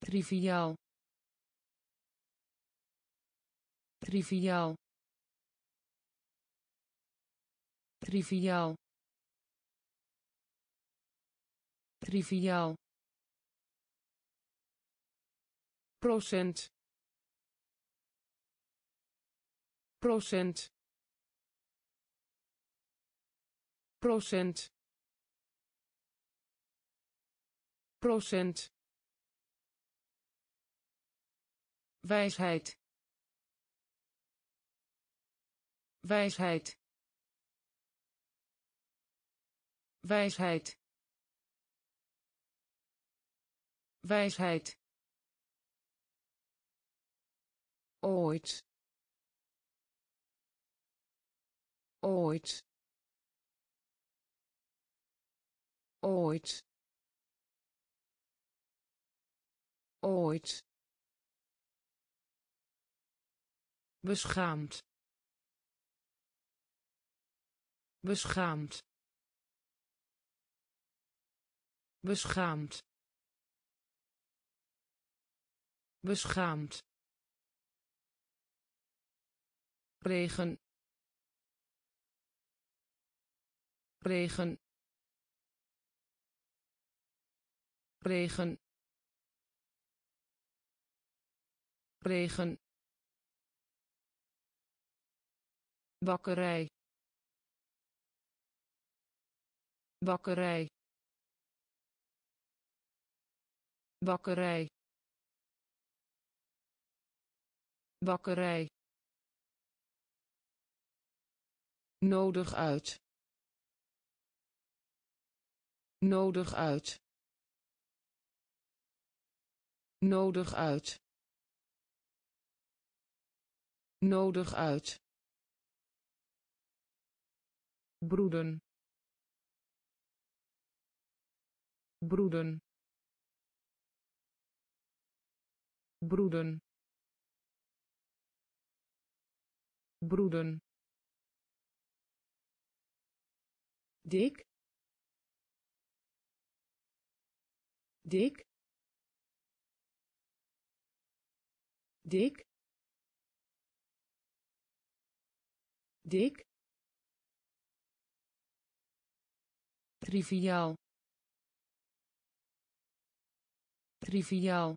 triviaal triviaal triviaal triviaal procent procent procent procent wijsheid wijsheid wijsheid wijsheid ooit ooit ooit ooit beschaamd beschaamd beschaamd beschaamd regen regen regen regen bakkerij bakkerij bakkerij bakkerij nodig uit nodig uit nodig uit nodig uit broeden broeden broeden broeden dik dik dik dik triviaal triviaal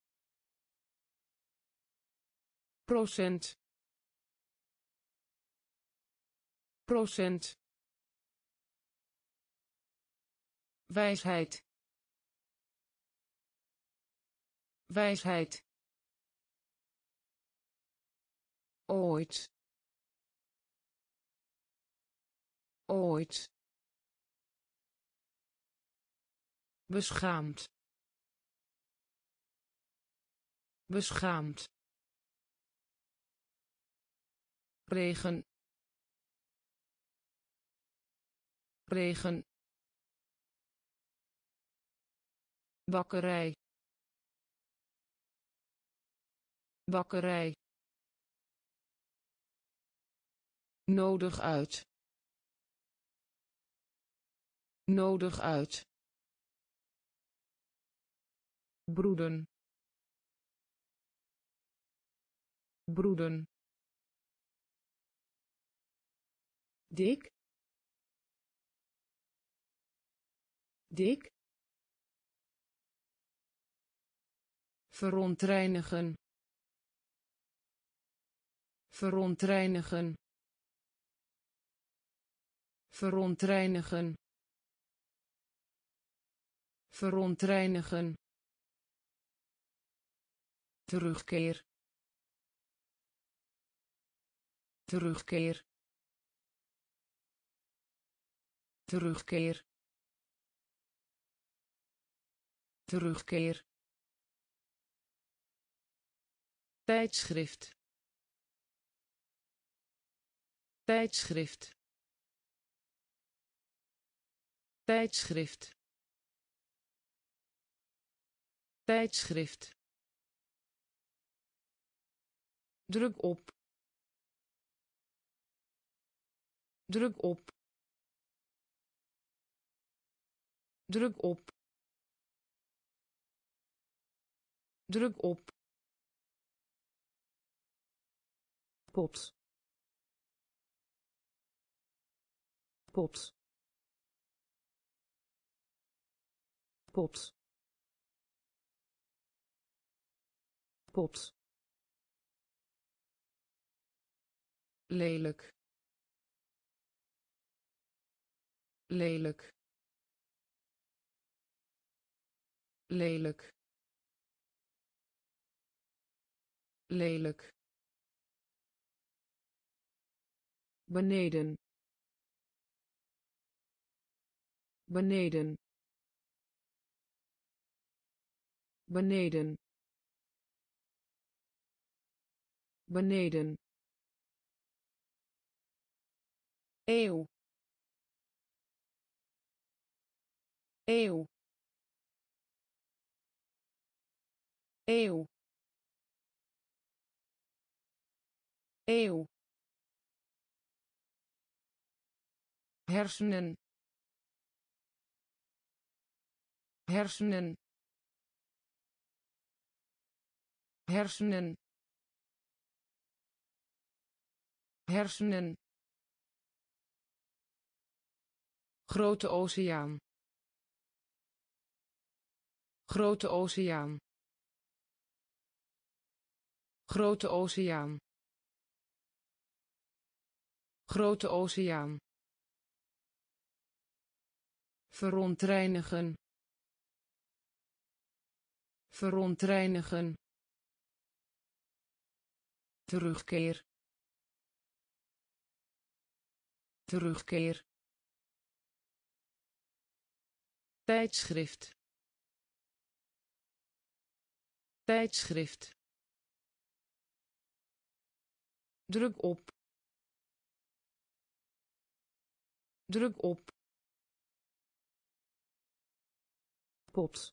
procent procent wijsheid wijsheid ooit ooit beschaamd beschaamd regen regen bakkerij bakkerij nodig uit nodig uit broeden broeden dik dik verontreinigen verontreinigen verontreinigen verontreinigen terugkeer terugkeer terugkeer terugkeer tijdschrift tijdschrift tijdschrift tijdschrift druk op druk op druk op Druk op. Pot. Pot. Pot. Pot. Lelijk. Lelijk. Lelijk. Lelijk. Beneden. Beneden. Beneden. Beneden. Eeuw. Eeuw. Eeuw. Eeuw. Hersenen. Hersenen. Hersenen. Hersenen. Grote oceaan. Grote oceaan. Grote oceaan. Grote oceaan. Verontreinigen. Verontreinigen. Terugkeer. Terugkeer. Tijdschrift. Tijdschrift. Druk op. Druk op. Pot.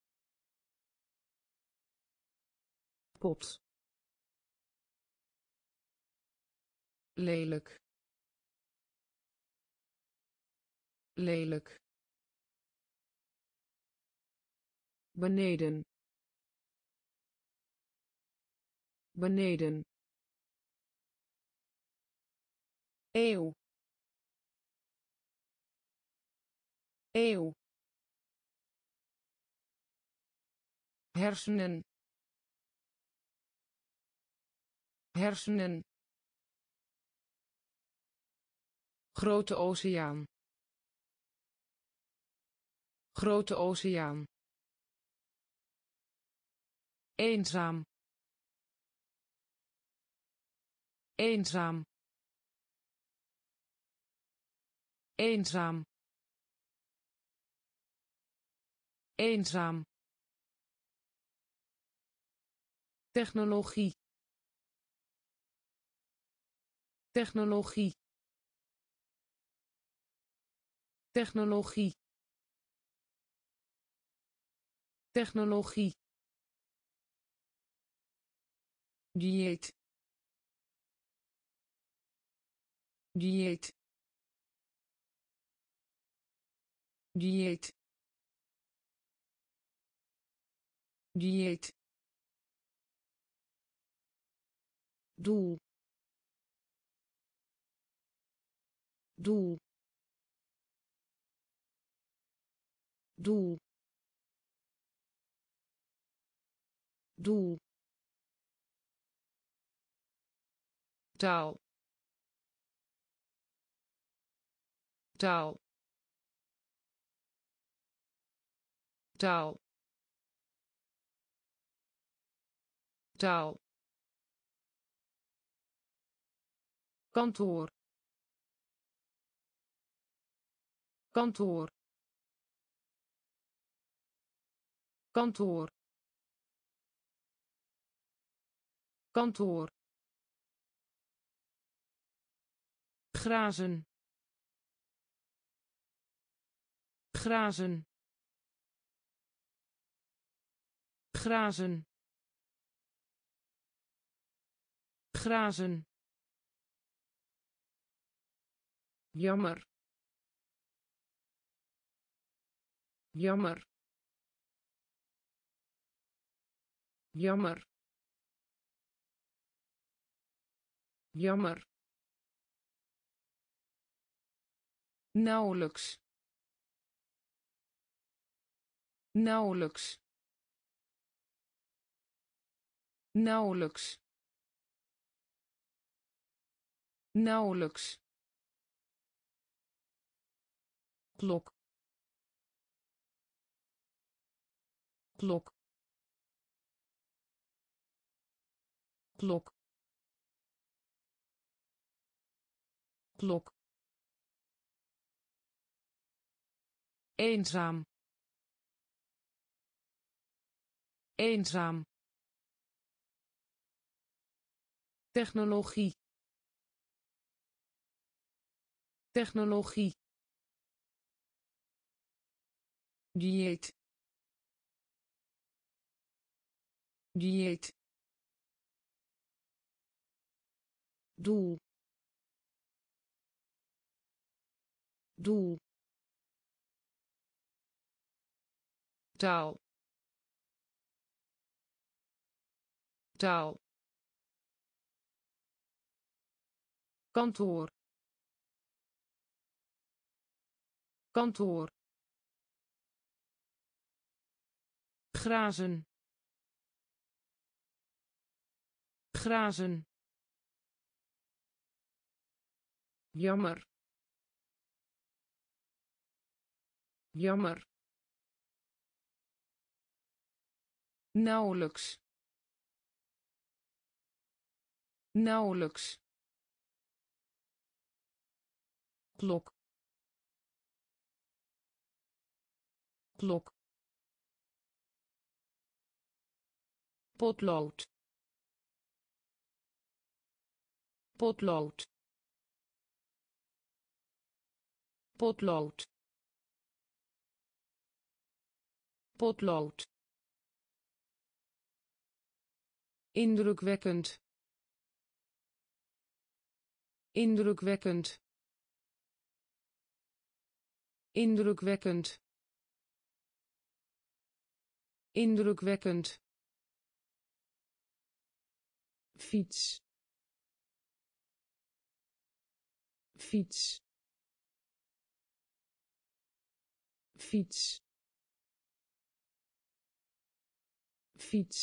Pot. Lelijk. Lelijk. Beneden. Beneden. Eeuw. Eeuw. Hersenen. Hersenen. Grote oceaan. Grote oceaan. Eenzaam. Eenzaam. Eenzaam. Eenzaam. Technologie. Technologie. Technologie. Technologie. Dieet. Dieet. Dieet. Dieet. Doel. Doel. Doel. Doel. Taal. Taal. Taal. Taal. Kantoor. Kantoor. Kantoor. Kantoor. Grazen. Grazen. Grazen. Grazen. Jammer. Jammer. jammer, jammer, nauwelijks, nauwelijks, nauwelijks, nauwelijks, klok, klok, klok, klok, eenzaam, eenzaam, technologie, technologie, dieet, dieet, doel, doel, taal, taal, kantoor, kantoor, grazen, grazen, jammer, jammer, nauwelijks, nauwelijks, klok, klok, potlood, potlood, potlood, potlood, indrukwekkend, indrukwekkend, indrukwekkend, indrukwekkend, fiets, fiets, fiets, fiets,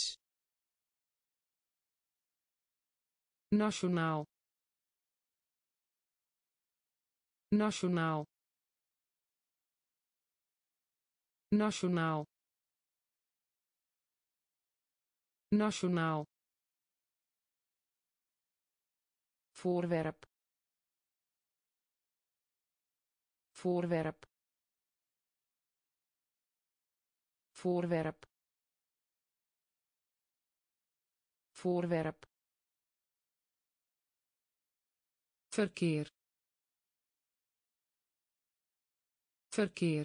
nationaal, nationaal, nationaal, nationaal, voorwerp, voorwerp, voorwerp, voorwerp, verkeer, verkeer,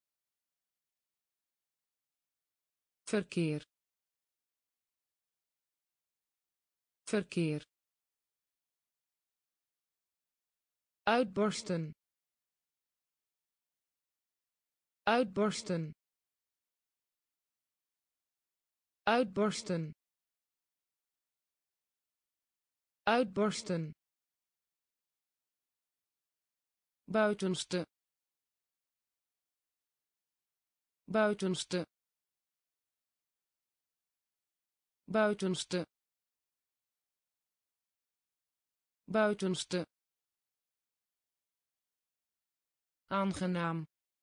verkeer, verkeer, uitbarsten, uitbarsten, uitbarsten, uitbarsten, buitenste, buitenste, buitenste, buitenste, aangenaam,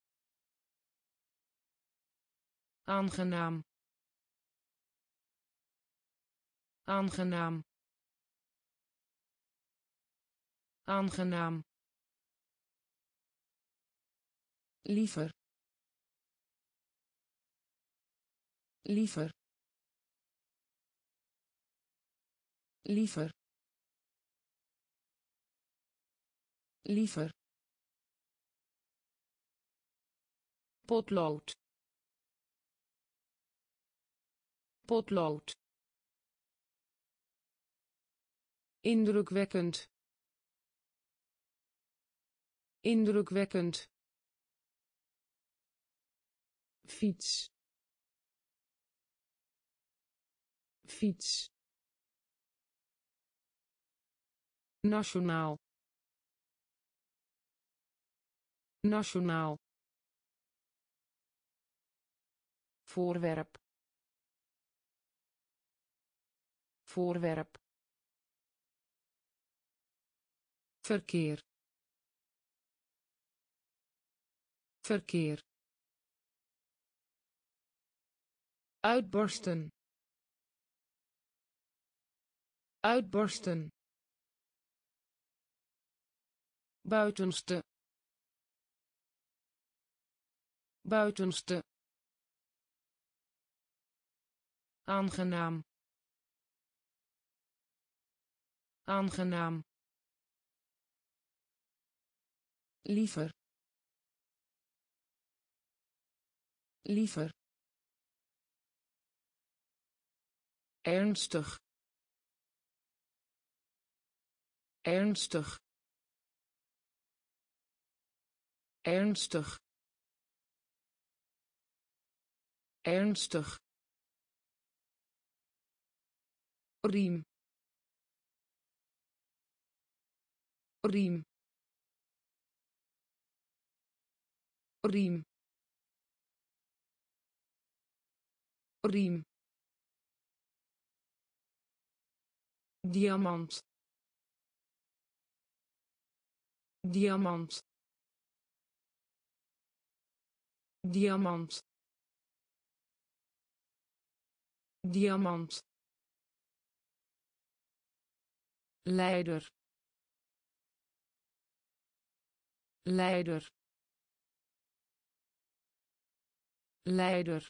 aangenaam, aangenaam, aangenaam, liever, liever, liever, liever, potlood, potlood, indrukwekkend, indrukwekkend, fiets, fiets, nationaal, nationaal, voorwerp, voorwerp, verkeer, verkeer, uitbarsten, uitbarsten, buitenste, buitenste, aangenaam, aangenaam, liever, liever, ernstig, ernstig, ernstig, ernstig, riem, riem, riem, riem, diamant, diamant, diamant, diamant, leider, leider, leider,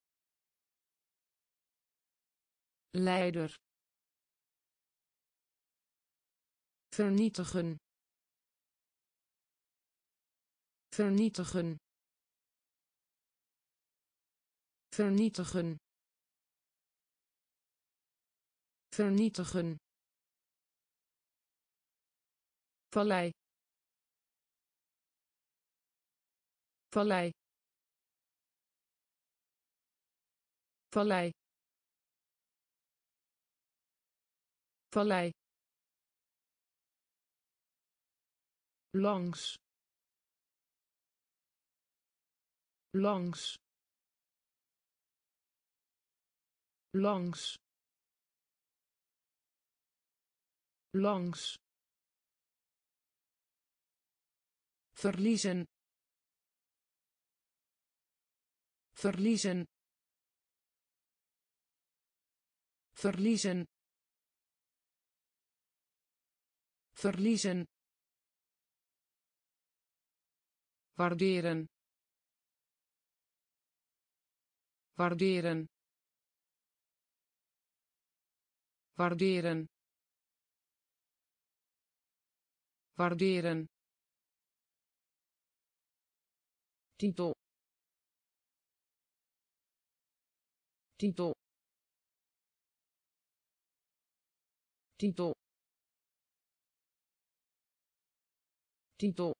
leider, vernietigen, vernietigen, vernietigen, vernietigen, vallei, vallei, vallei, vallei, langs, langs, langs, langs, verliezen, verliezen, verliezen, verliezen, waarderen, waarderen, waarderen, waarderen, titel, titel, titel, titel,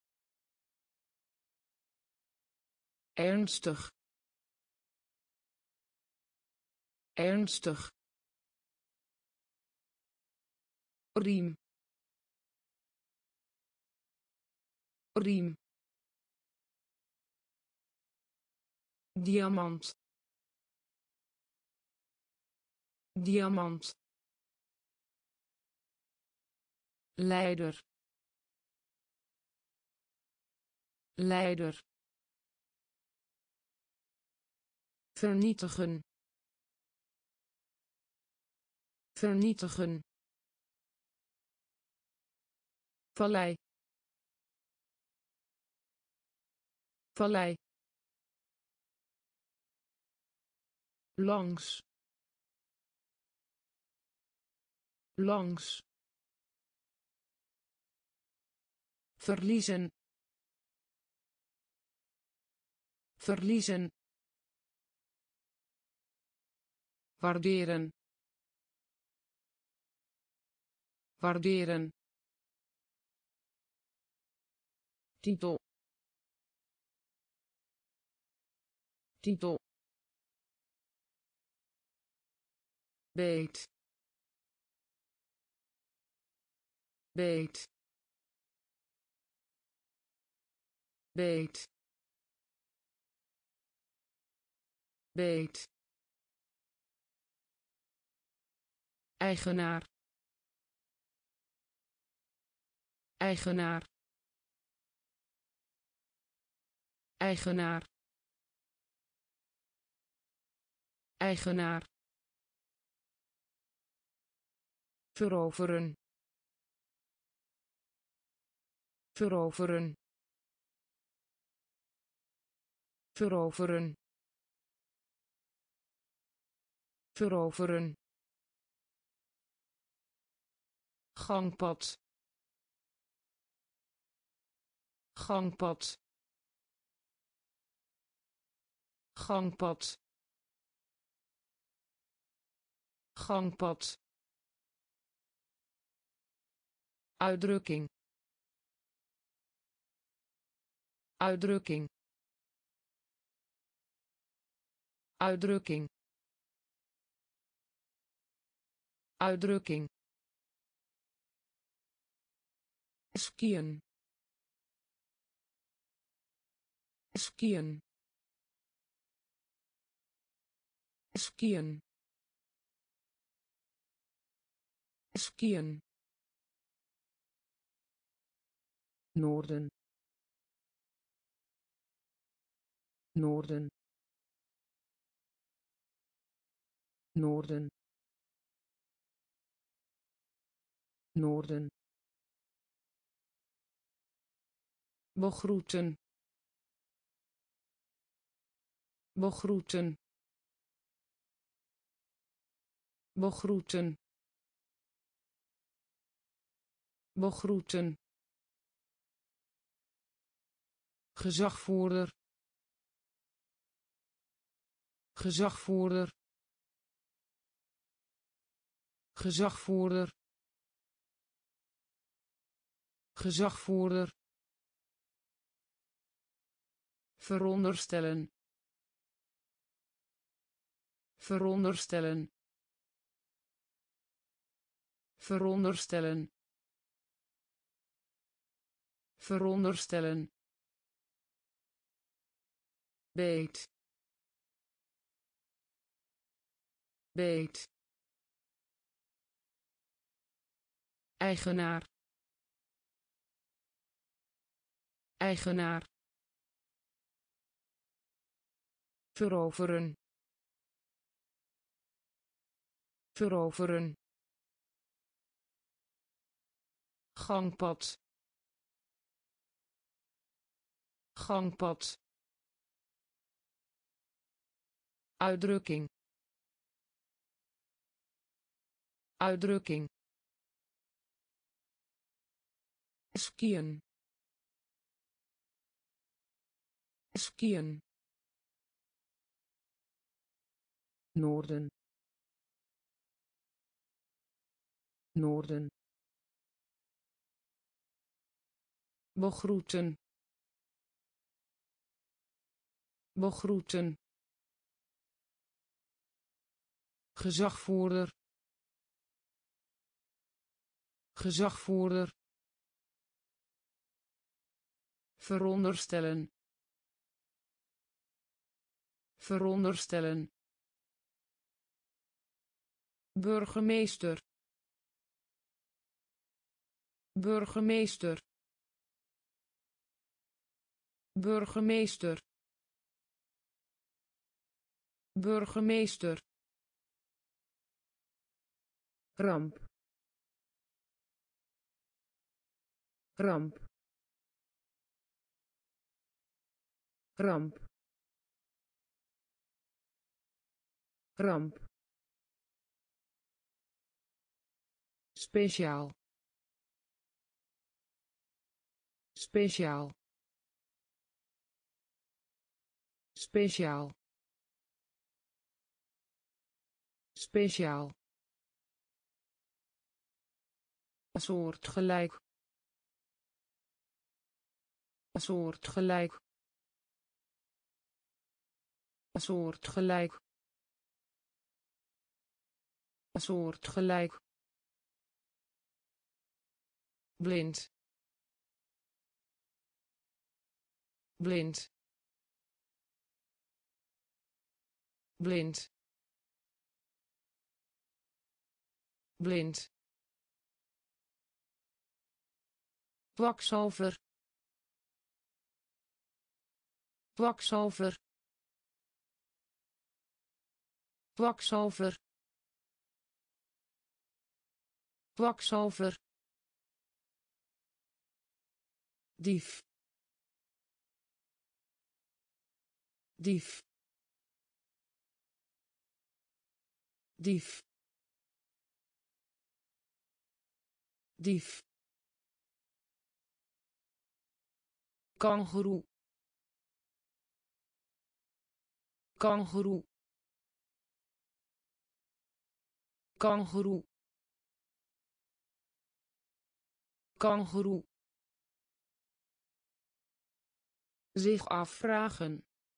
ernstig, ernstig, riem, riem, diamant, diamant, leider, leider, vernietigen, vernietigen, vallei, vallei, langs, langs, verliezen, verliezen, waarderen, waarderen, titel, titel, beet beet beet beet eigenaar eigenaar eigenaar eigenaar veroveren veroveren veroveren veroveren gangpad gangpad gangpad gangpad uitdrukking uitdrukking uitdrukking uitdrukking skiën skiën skiën skiën noorden noorden noorden noorden begroeten begroeten begroeten begroeten gezagvoerder gezagvoerder gezagvoerder gezagvoerder veronderstellen veronderstellen veronderstellen veronderstellen beet beet eigenaar eigenaar veroveren veroveren gangpad gangpad uitdrukking uitdrukking skiën skiën noorden noorden begroeten begroeten gezagvoerder gezagvoerder veronderstellen veronderstellen burgemeester burgemeester burgemeester burgemeester ramp ramp ramp ramp speciaal speciaal speciaal speciaal soortgelijk soortgelijk soortgelijk soortgelijk, blind, blind, blind, blind, kwakzalver, kwakzalver, kwakzalver, kwakzalver, dief, dief, dief, dief, kangoeroe, kangoeroe, kangoeroe, kangoeroe, zich afvragen,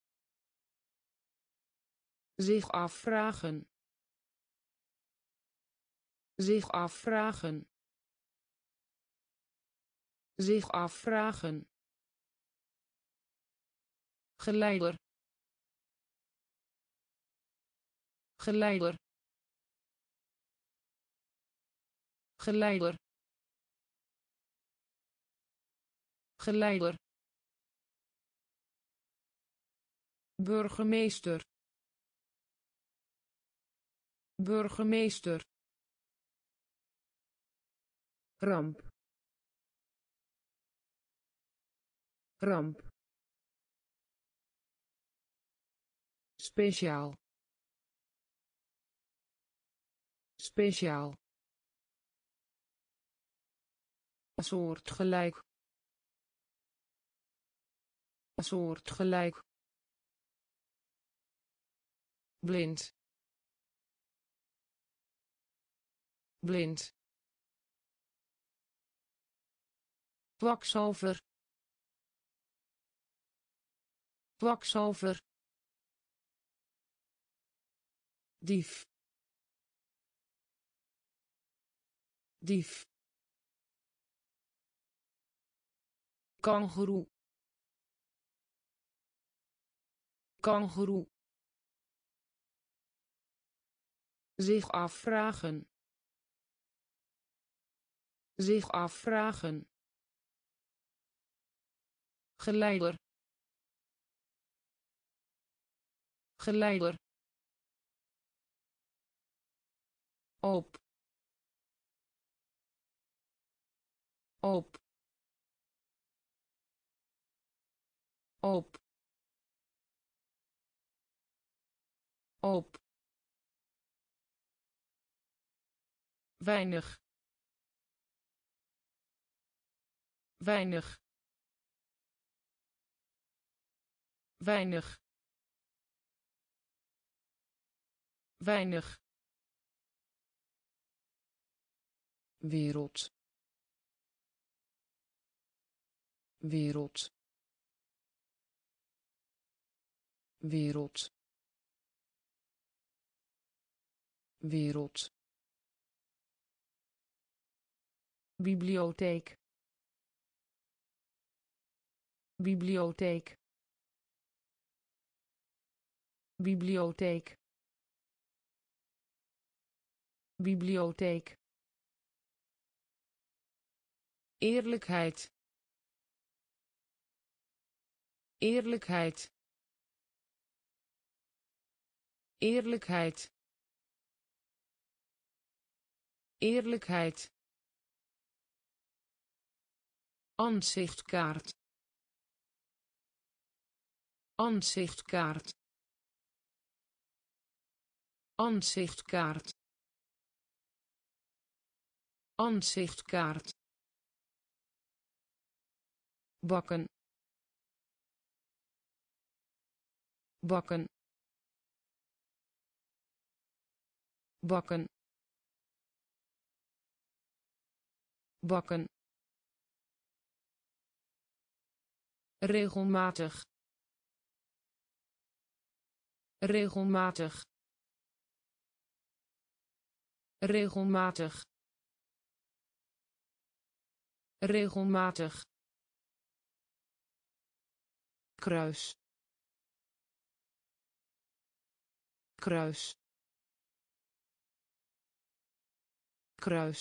zich afvragen, zich afvragen, zich afvragen, geleider, geleider, geleider, geleider, burgemeester, burgemeester, ramp, ramp, speciaal, speciaal, soortgelijk, soortgelijk, blind, blind, kwakzalver, kwakzalver, dief, dief, kangoeroe, kangoeroe, zich afvragen, zich afvragen, geleider, geleider, op, op, op, op, weinig, weinig, weinig, weinig, wereld, wereld, wereld, wereld, bibliotheek, bibliotheek, bibliotheek, bibliotheek, eerlijkheid, eerlijkheid, eerlijkheid, eerlijkheid, aanzichtkaart, aanzichtkaart, aanzichtkaart, aanzichtkaart, bakken, bakken, bakken, bakken, regelmatig, regelmatig, regelmatig, regelmatig, kruis, kruis, kruis,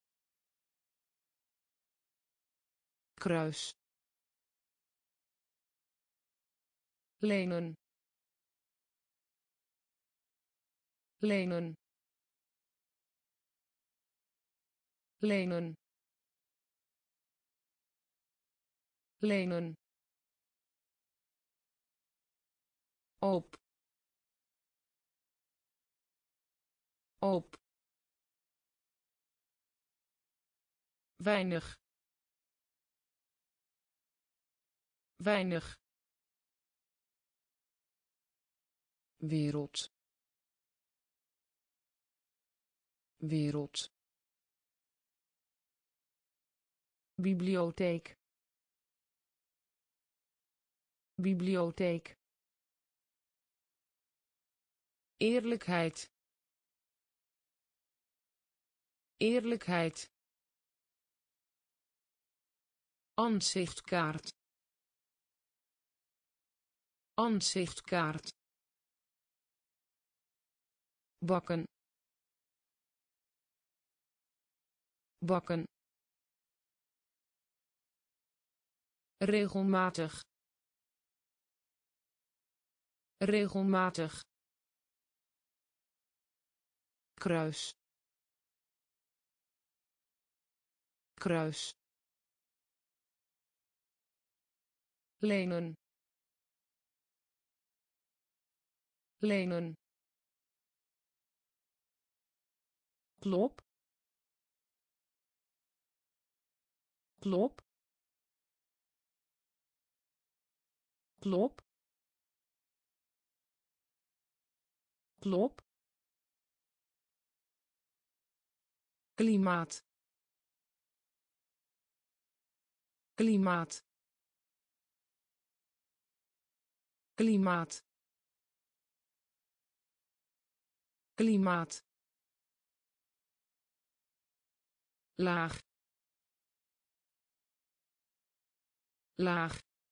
kruis, lenen, lenen, lenen, lenen, op, op, weinig, weinig, wereld, wereld, bibliotheek, bibliotheek, eerlijkheid, eerlijkheid, aanzichtkaart, aanzichtkaart, bakken, bakken, regelmatig, regelmatig, kruis, kruis, lenen, lenen, klop, klop, klop, klop, klimaat, klimaat, klimaat, klimaat, laag, laag,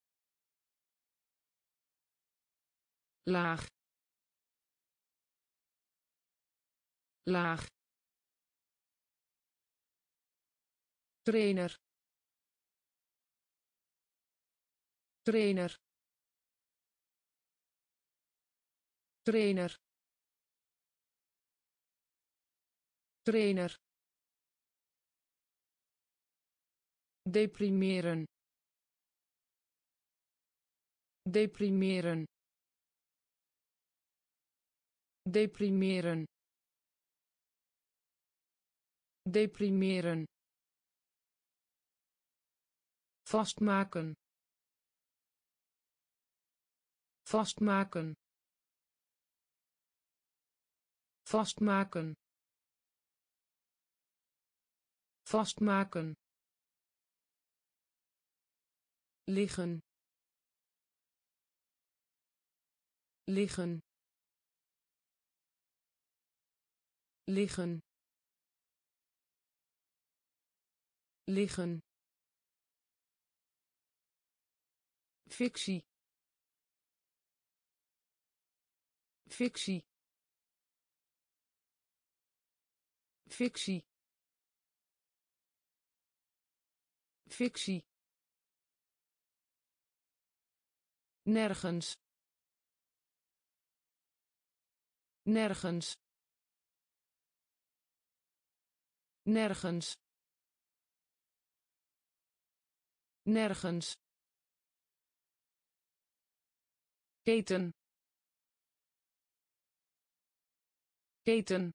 laag, laag, trainer, trainer, trainer, trainer, deprimeren, deprimeren, deprimeren, deprimeren, vastmaken, vastmaken, vastmaken, vastmaken, liggen, liggen, liggen, liggen, fictie, fictie, fictie, fictie, nergens, nergens, nergens, nergens, keten, keten,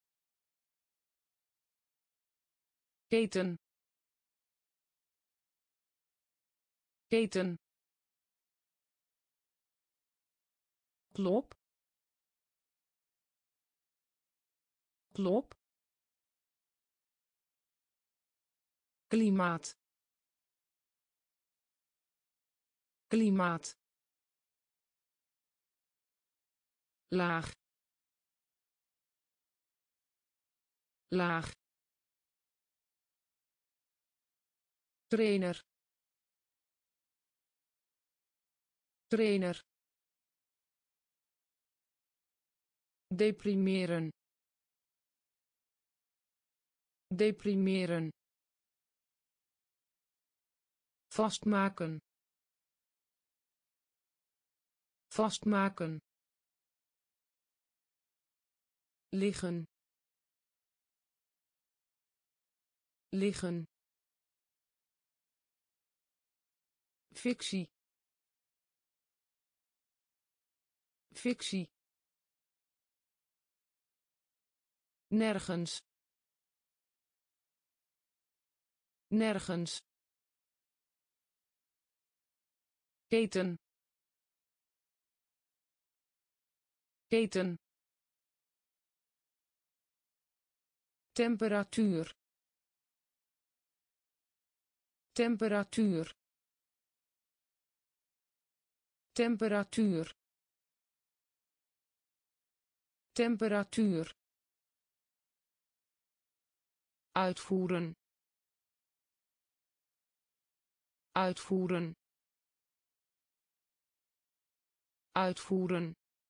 keten, keten, klop, klop, klimaat, klimaat, laag, laag, trainer, trainer, deprimeren, deprimeren, vastmaken, vastmaken, liggen, liggen, fictie, fictie, nergens, nergens, keten, keten, temperatuur, temperatuur, temperatuur, temperatuur, uitvoeren, uitvoeren, uitvoeren,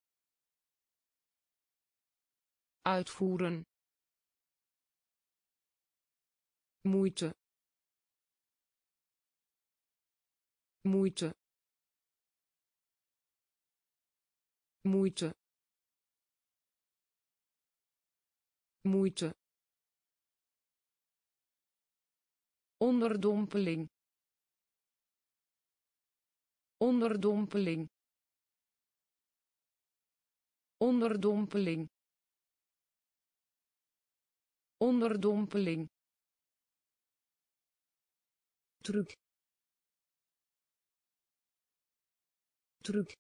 uitvoeren, moeite, moeite, moeite, moeite, onderdompeling, onderdompeling, onderdompeling, onderdompeling, truc, truc,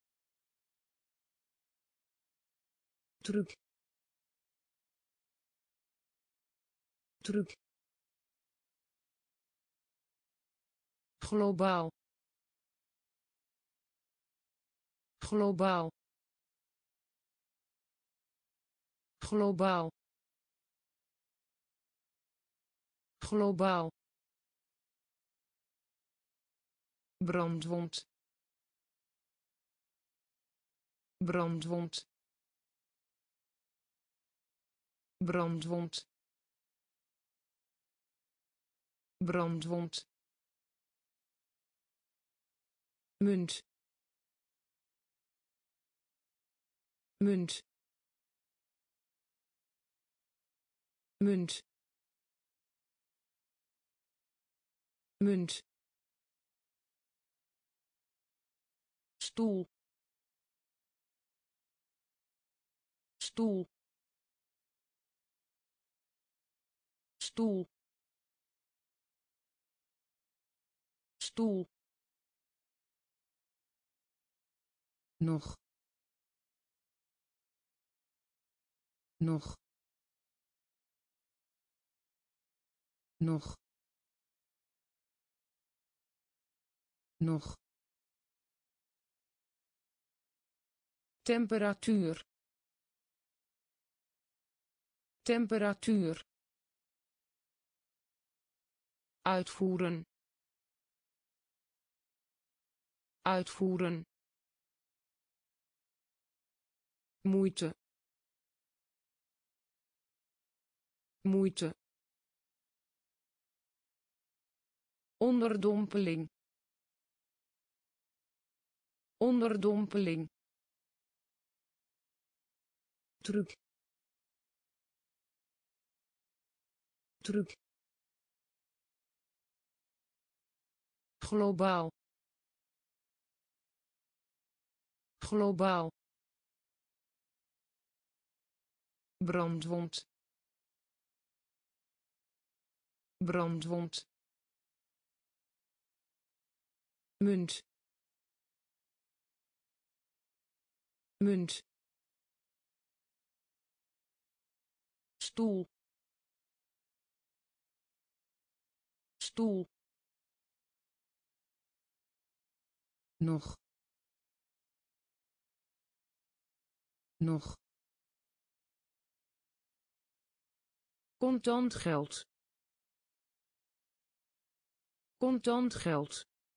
truc, truc, globaal, globaal, globaal, globaal, brandwond, brandwond, brandwond, brandwond, munt, munt, munt, munt, stoel, stoel, stoel, stoel, nog, nog, nog, nog, temperatuur, temperatuur, uitvoeren, uitvoeren, moeite, moeite, onderdompeling, onderdompeling, truc, truc, globaal, globaal, brandwond, brandwond, munt, munt, stoel, stoel, nog, nog, contant geld, contant geld,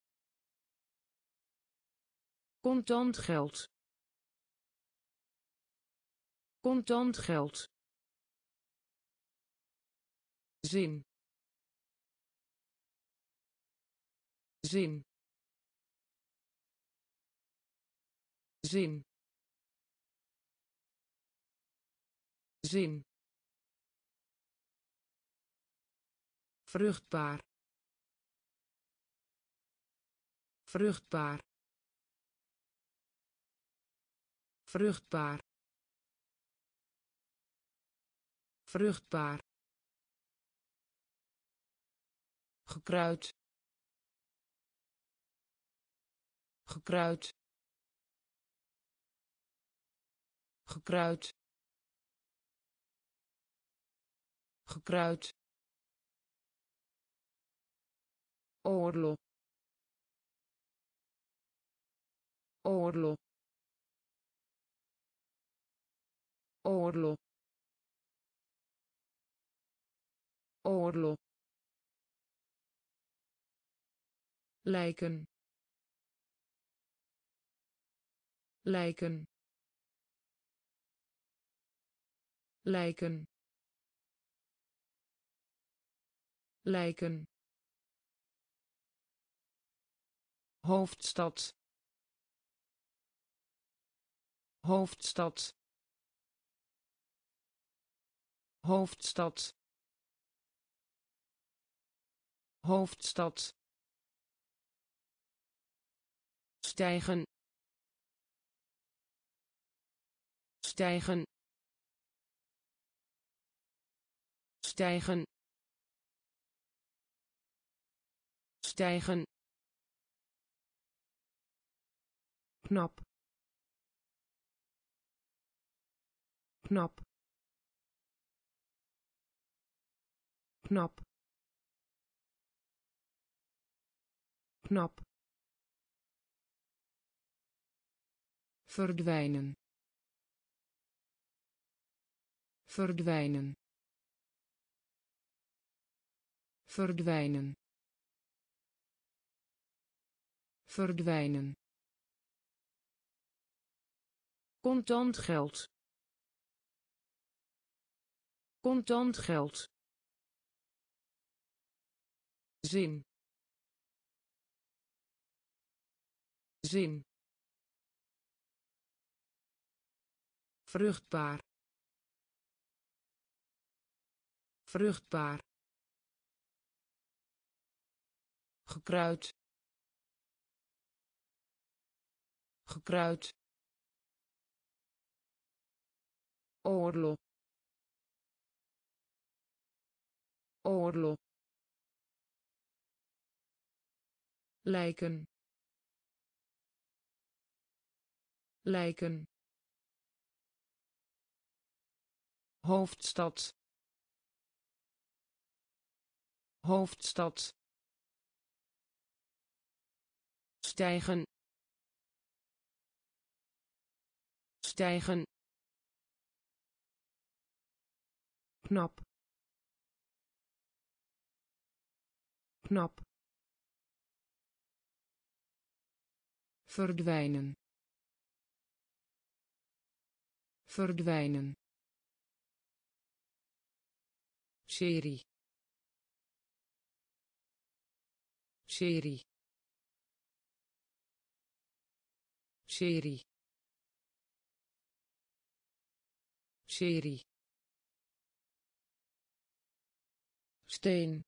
contant geld, contant geld, zin, zin, zin, zin, vruchtbaar, vruchtbaar, vruchtbaar, vruchtbaar, gekruid, gekruid, gekruid, gekruid, oorlog, oorlog, oorlog, oorlog, lijken, lijken, lijken, lijken, hoofdstad, hoofdstad, hoofdstad, hoofdstad, stijgen, stijgen, stijgen, stijgen, knap, knap, knap, knap, verdwijnen, verdwijnen, verdwijnen, verdwijnen, contant geld, contant geld, zin, zin, vruchtbaar, vruchtbaar, gekruid, gekruid, oorlog, oorlog, lijken, lijken, hoofdstad, hoofdstad, stijgen, stijgen, knap, knap, verdwijnen, verdwijnen, serie, serie, serie, serie, steen,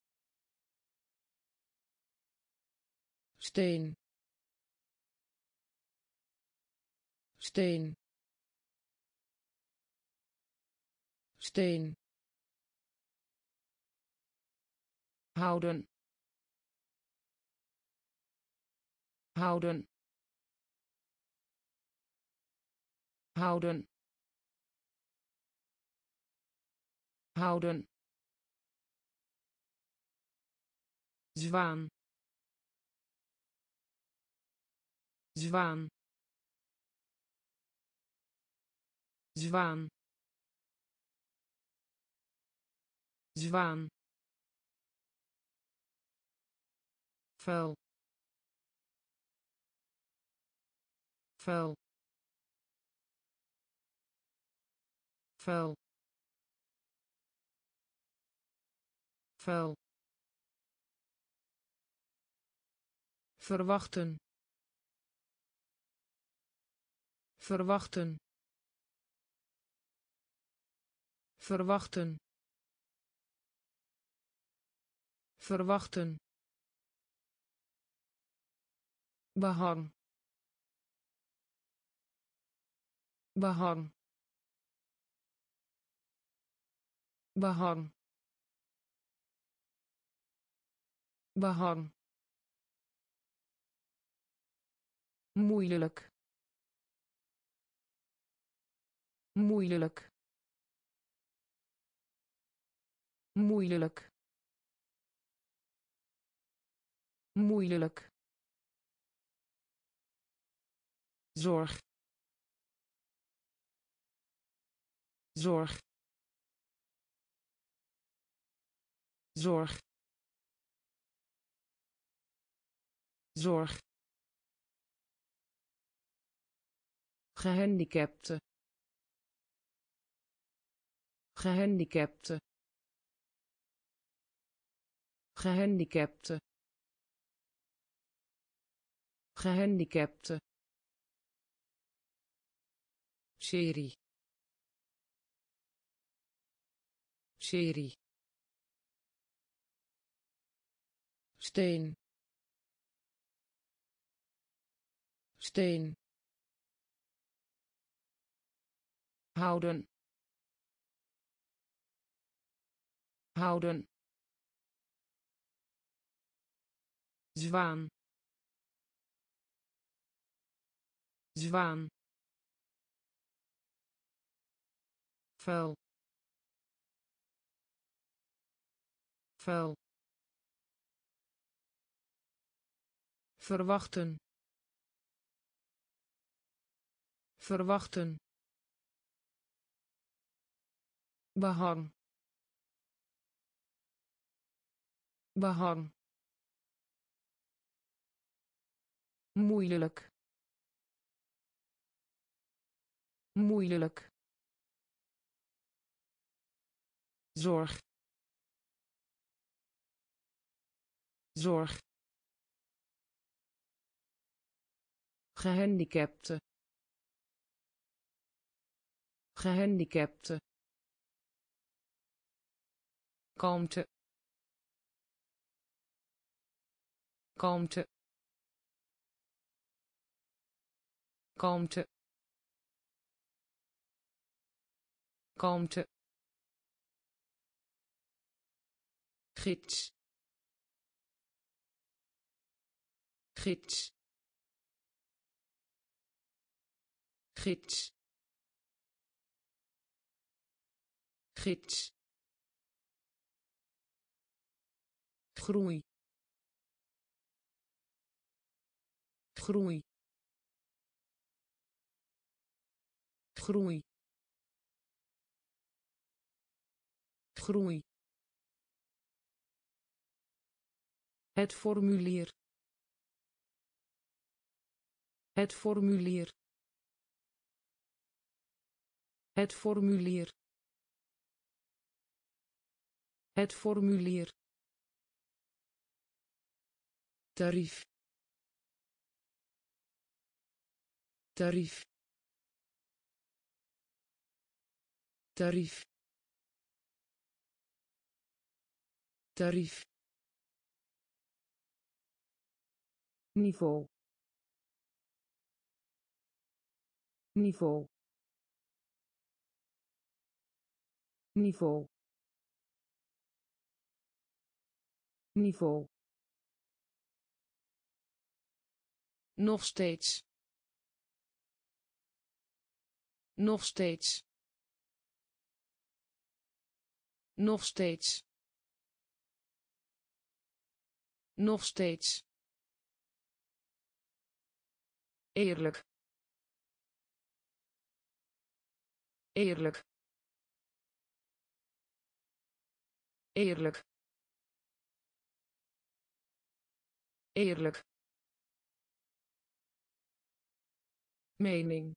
steen, steen, steen, houden, houden, houden, houden, zwaan, zwaan, zwaan, zwaan, vuil, vuil, vuil, vuil, verwachten, verwachten, verwachten, verwachten, behang, behang, behang, behang, moeilijk, moeilijk, moeilijk, moeilijk, zorg, zorg, zorg, zorg, gehandicapte, gehandicapte, gehandicapte, gehandicapte, serie, serie, steen, steen, houden, houden, zwaan, zwaan, vuil, vuil, verwachten, verwachten, behang, behang, moeilijk, moeilijk, zorg, zorg, gehandicapte, gehandicapte, kalmte, kalmte, kalmte, kalmte, gids, gids, gids, gids, groei, groei, groei, groei, het formulier, het formulier, het formulier, het formulier, tarief, tarief, tarief, tarief, niveau, niveau, niveau, niveau, nog steeds, nog steeds, nog steeds, nog steeds, eerlijk, eerlijk, eerlijk, eerlijk, mening,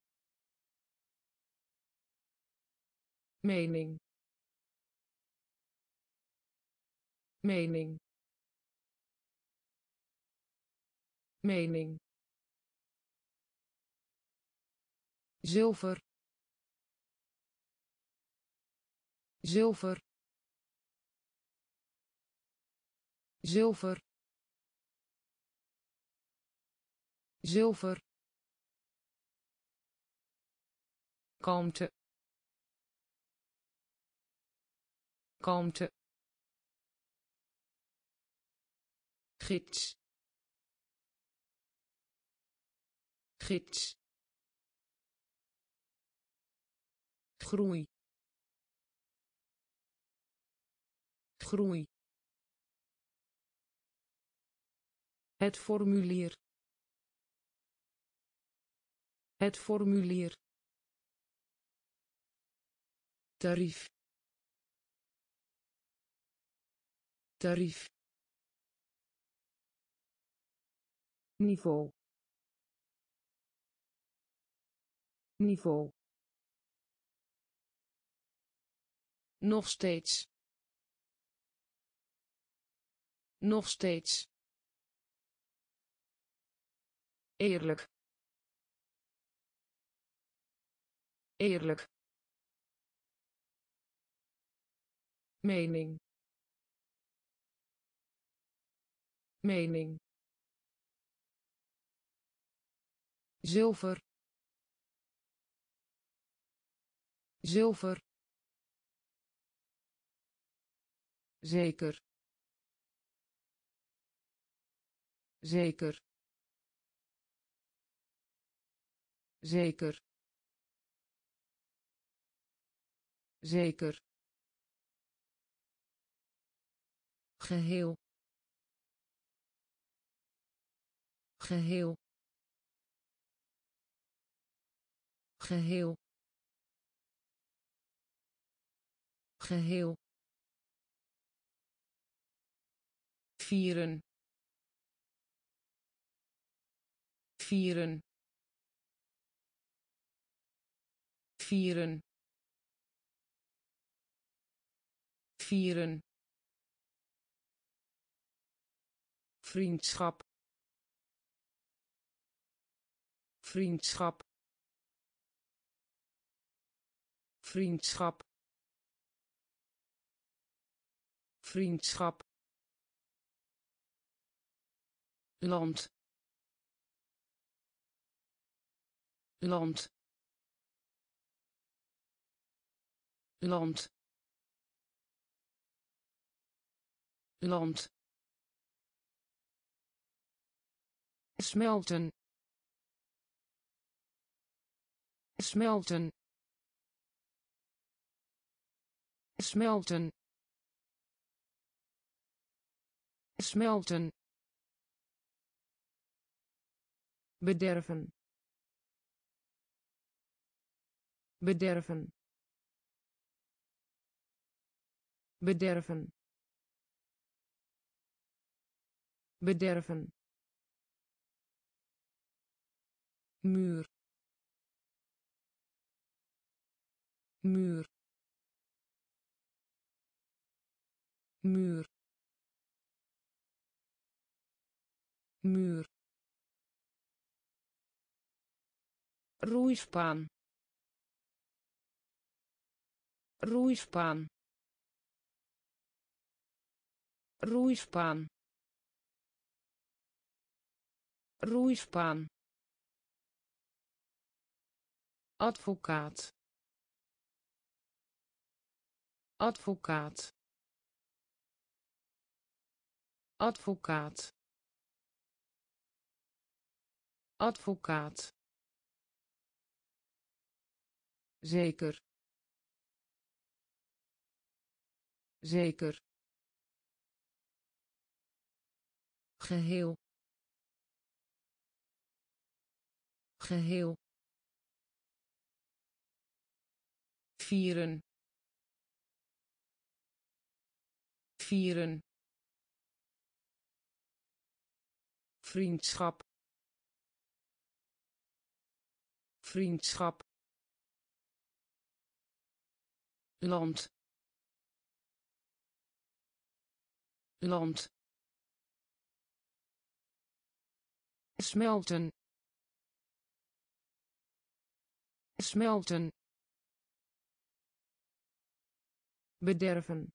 mening, mening, mening, zilver, zilver, zilver, zilver, kalmte, kalmte, gids, gids, groei, groei, het formulier, het formulier, tarief, tarief, niveau, niveau, nog steeds, nog steeds, eerlijk, eerlijk, mening, mening, zilver, zilver, zeker, zeker, zeker, zeker, geheel, geheel, geheel, geheel, vieren, vieren, vieren, vieren, vriendschap, vriendschap, vriendschap, vriendschap, land, land, land, land, smelten, smelten, smelten, smelten, bederven, bederven, bederven, bederven, muur, muur, muur, muur, roeispaan, roeispaan, roeispaan, roeispaan, advocaat, advocaat, advocaat, advocaat, zeker, zeker, geheel, geheel, vieren, vieren, vriendschap, vriendschap, land, land, smelten, smelten, bederven,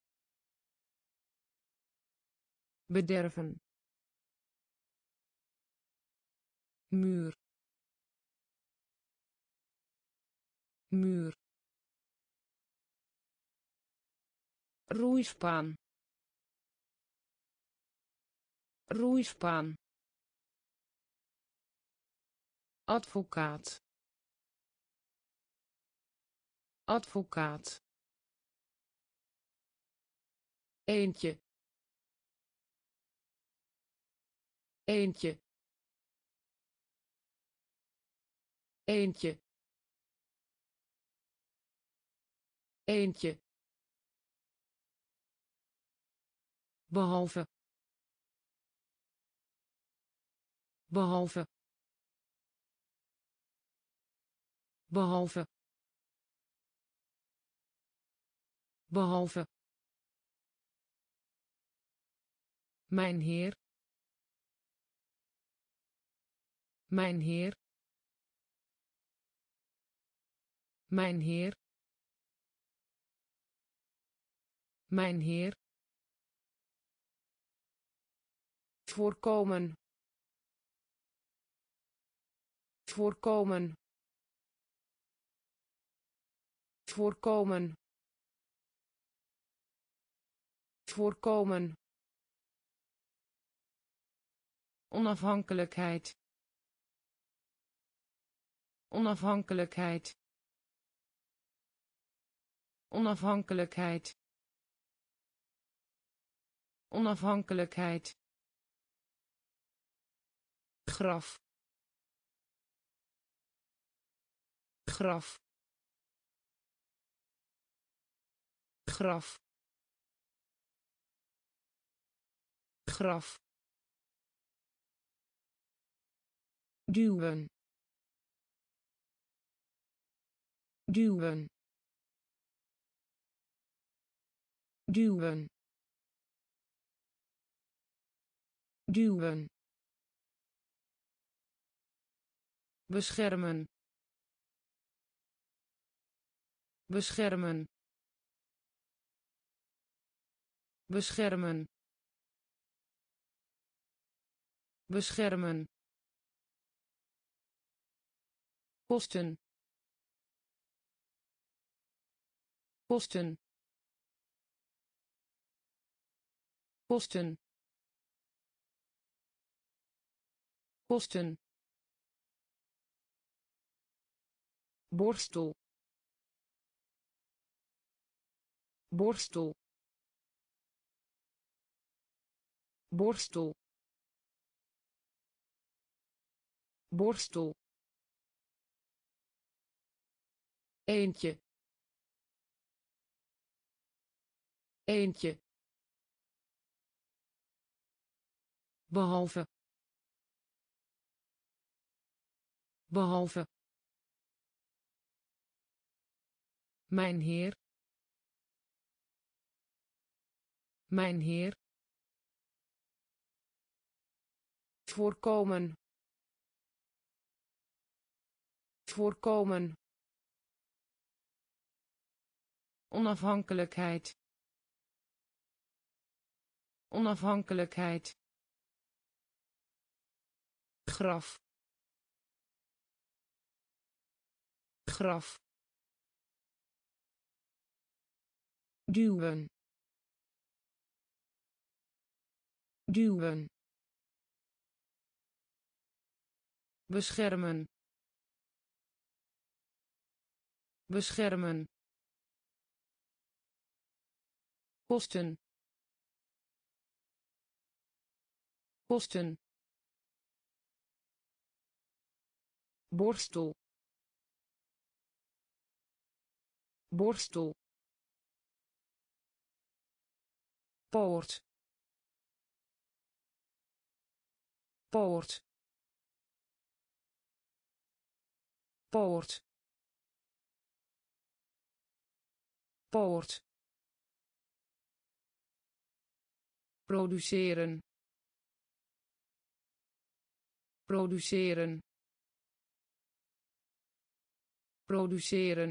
bederven, muur, muur, roeispaan, roeispaan, advocaat, advocaat, eentje, eentje, eentje, eentje, behalve, behalve, behalve, behalve, mijn heer, mijn heer, mijn heer, mijn heer, voorkomen, voorkomen, voorkomen, voorkomen, onafhankelijkheid, onafhankelijkheid, onafhankelijkheid, onafhankelijkheid, graf, graf, graf, graf, duwen, duwen, duwen, duwen, beschermen, beschermen, beschermen, beschermen, kosten, kosten, kosten, kosten, borstel, borstel, borstel, borstel, eentje, eentje, behalve, behalve, mijn heer, mijn heer, voorkomen, voorkomen, onafhankelijkheid, onafhankelijkheid, graf, graf, duwen, duwen, beschermen, beschermen, kosten, kosten, borstel, borstel, poort poort poort poort produceren produceren produceren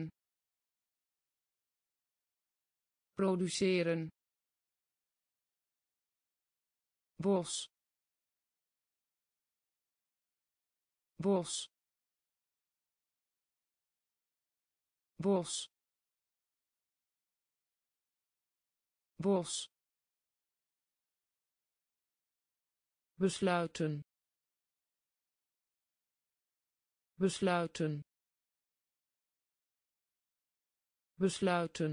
produceren bos bos bos bos besluiten besluiten besluiten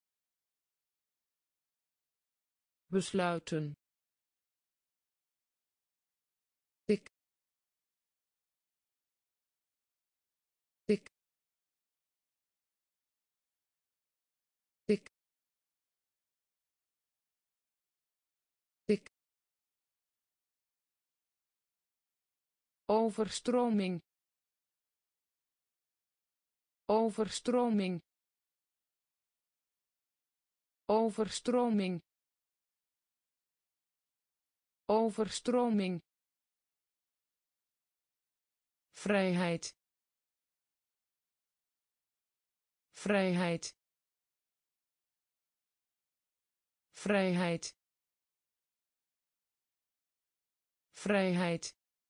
besluiten tik tik tik tik overstroming overstroming overstroming overstroming vrijheid vrijheid vrijheid vrijheid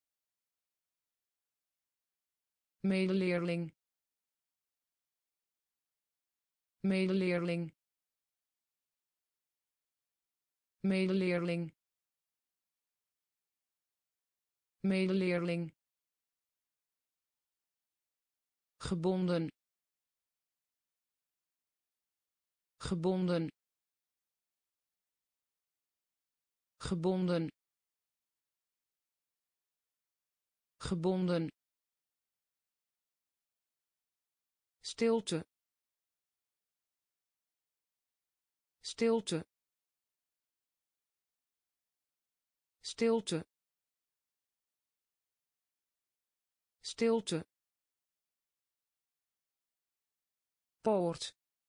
medeleerling medeleerling medeleerling medeleerling gebonden gebonden gebonden gebonden stilte stilte stilte stilte poort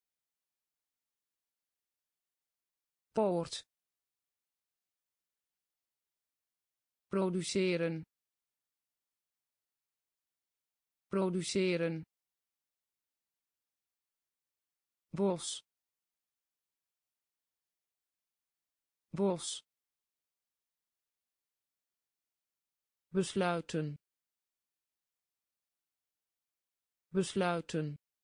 poort produceren produceren bos bos besluiten besluiten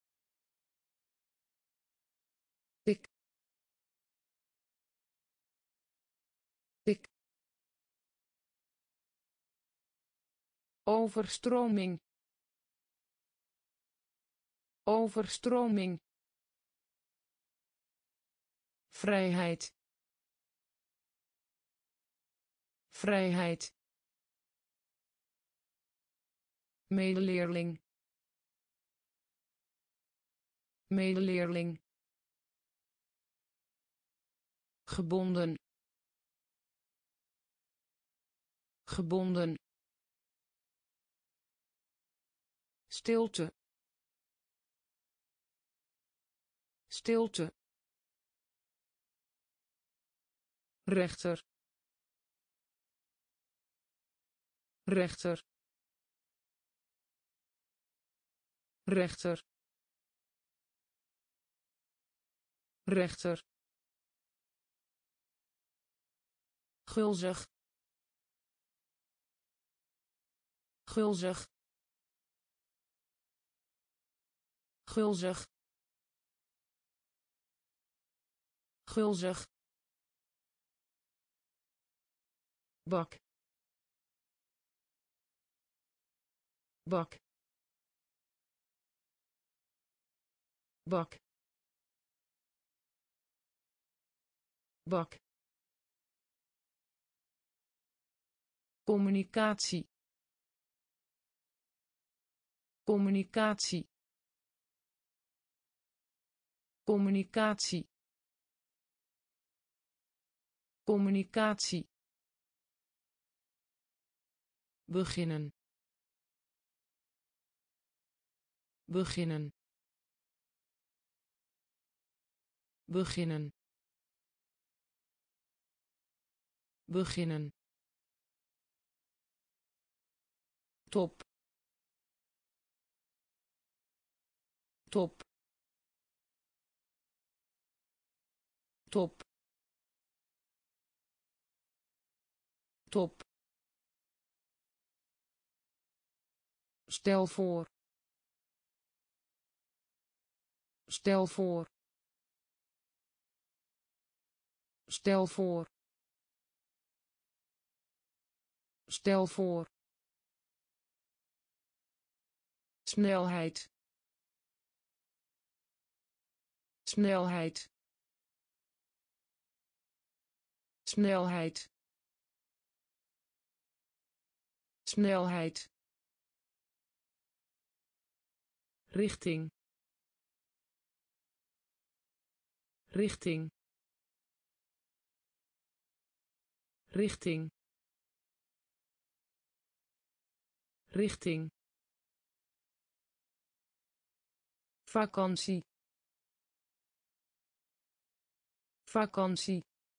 tik tik overstroming overstroming vrijheid vrijheid medeleerling medeleerling gebonden gebonden stilte stilte rechter rechter rechter rechter gulzig gulzig gulzig gulzig bak bak bak bak communicatie communicatie communicatie communicatie beginnen beginnen beginnen beginnen top top top top stel voor stel voor stel voor stel voor snelheid snelheid snelheid snelheid richting richting richting richting vakantie vakantie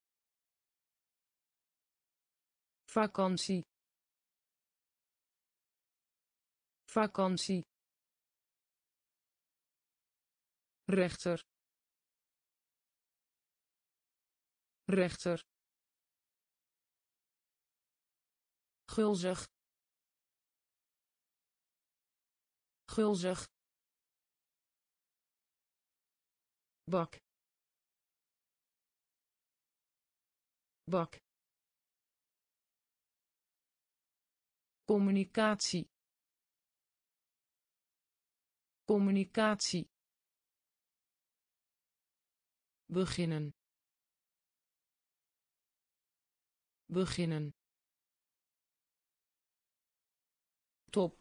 vakantie vakantie rechter rechter gulzig gulzig bak bak communicatie communicatie beginnen beginnen top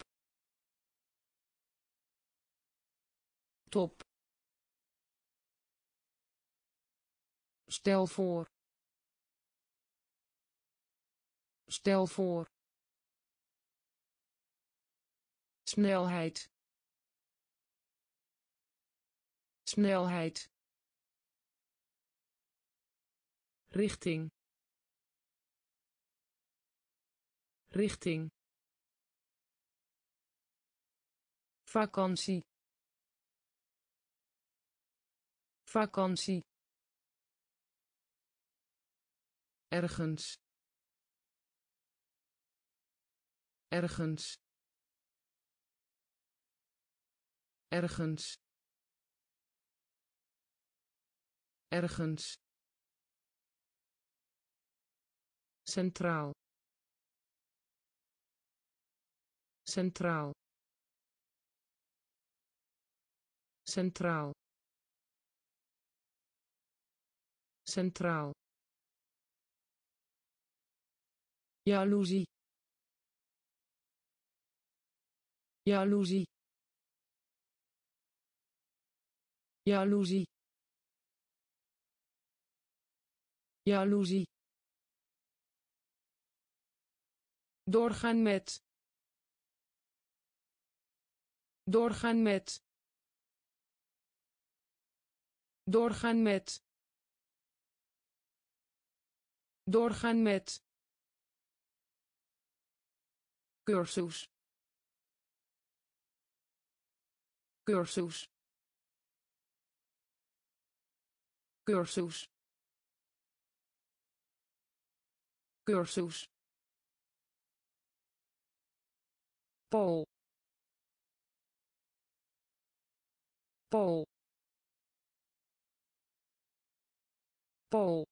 top stel voor stel voor snelheid snelheid richting richting vakantie vakantie ergens ergens ergens ergens centraal centraal centraal centraal jaloezie jaloezie jaloezie jaloezie doorgaan met doorgaan met doorgaan met doorgaan met cursus cursus cursus cursus Pool Pool Pool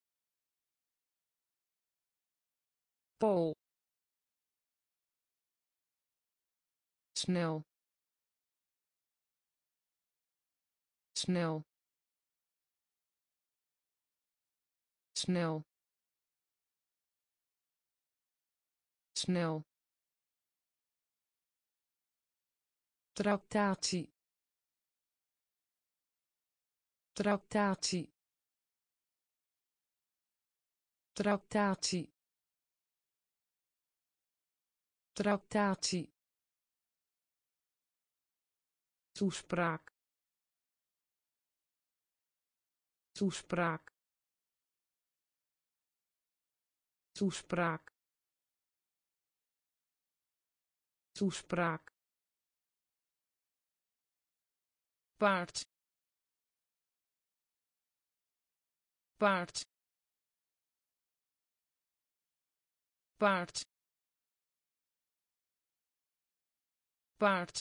Pool snel snel snel snel tractatie tractatie tractatie tractatie toespraak toespraak toespraak toespraak paard paard paard paard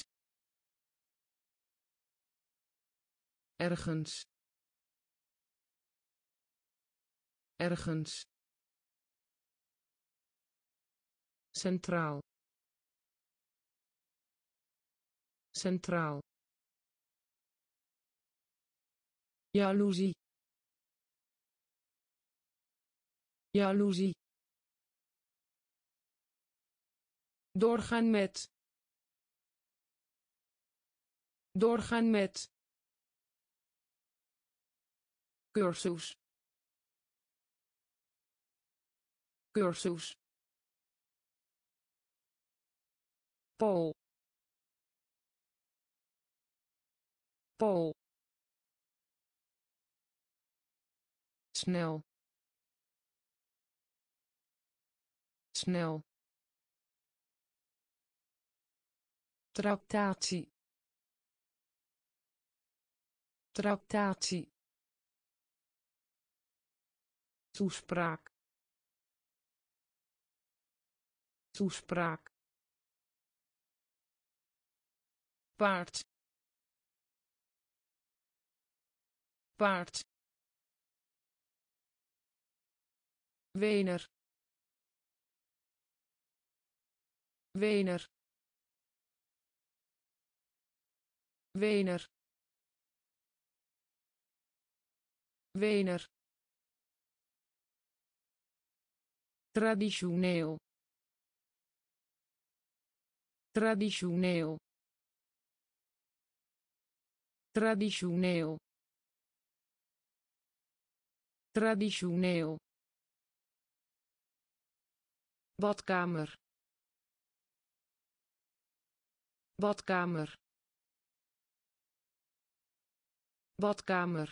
ergens ergens centraal centraal jaloezie jaloezie doorgaan met cursus cursus Pool Pool snel snel tractatie tractatie toespraak toespraak paard paard wener wener wener wener traditioneel traditioneel traditioneel traditioneel badkamer badkamer badkamer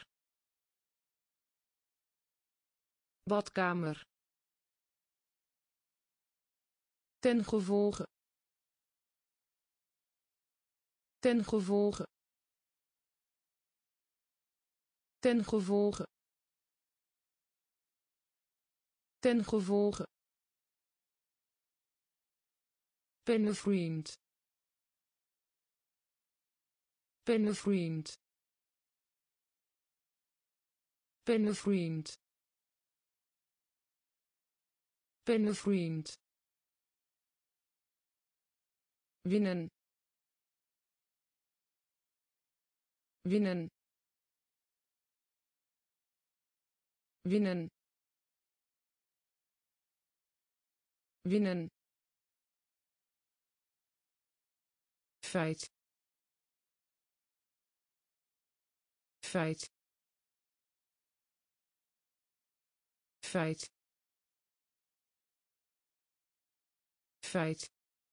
badkamer ten gevolge ten gevolge ten gevolge ten gevolge pennevriend pennevriend pennevriend pennevriend winnen winnen winnen winnen feit feit feit feit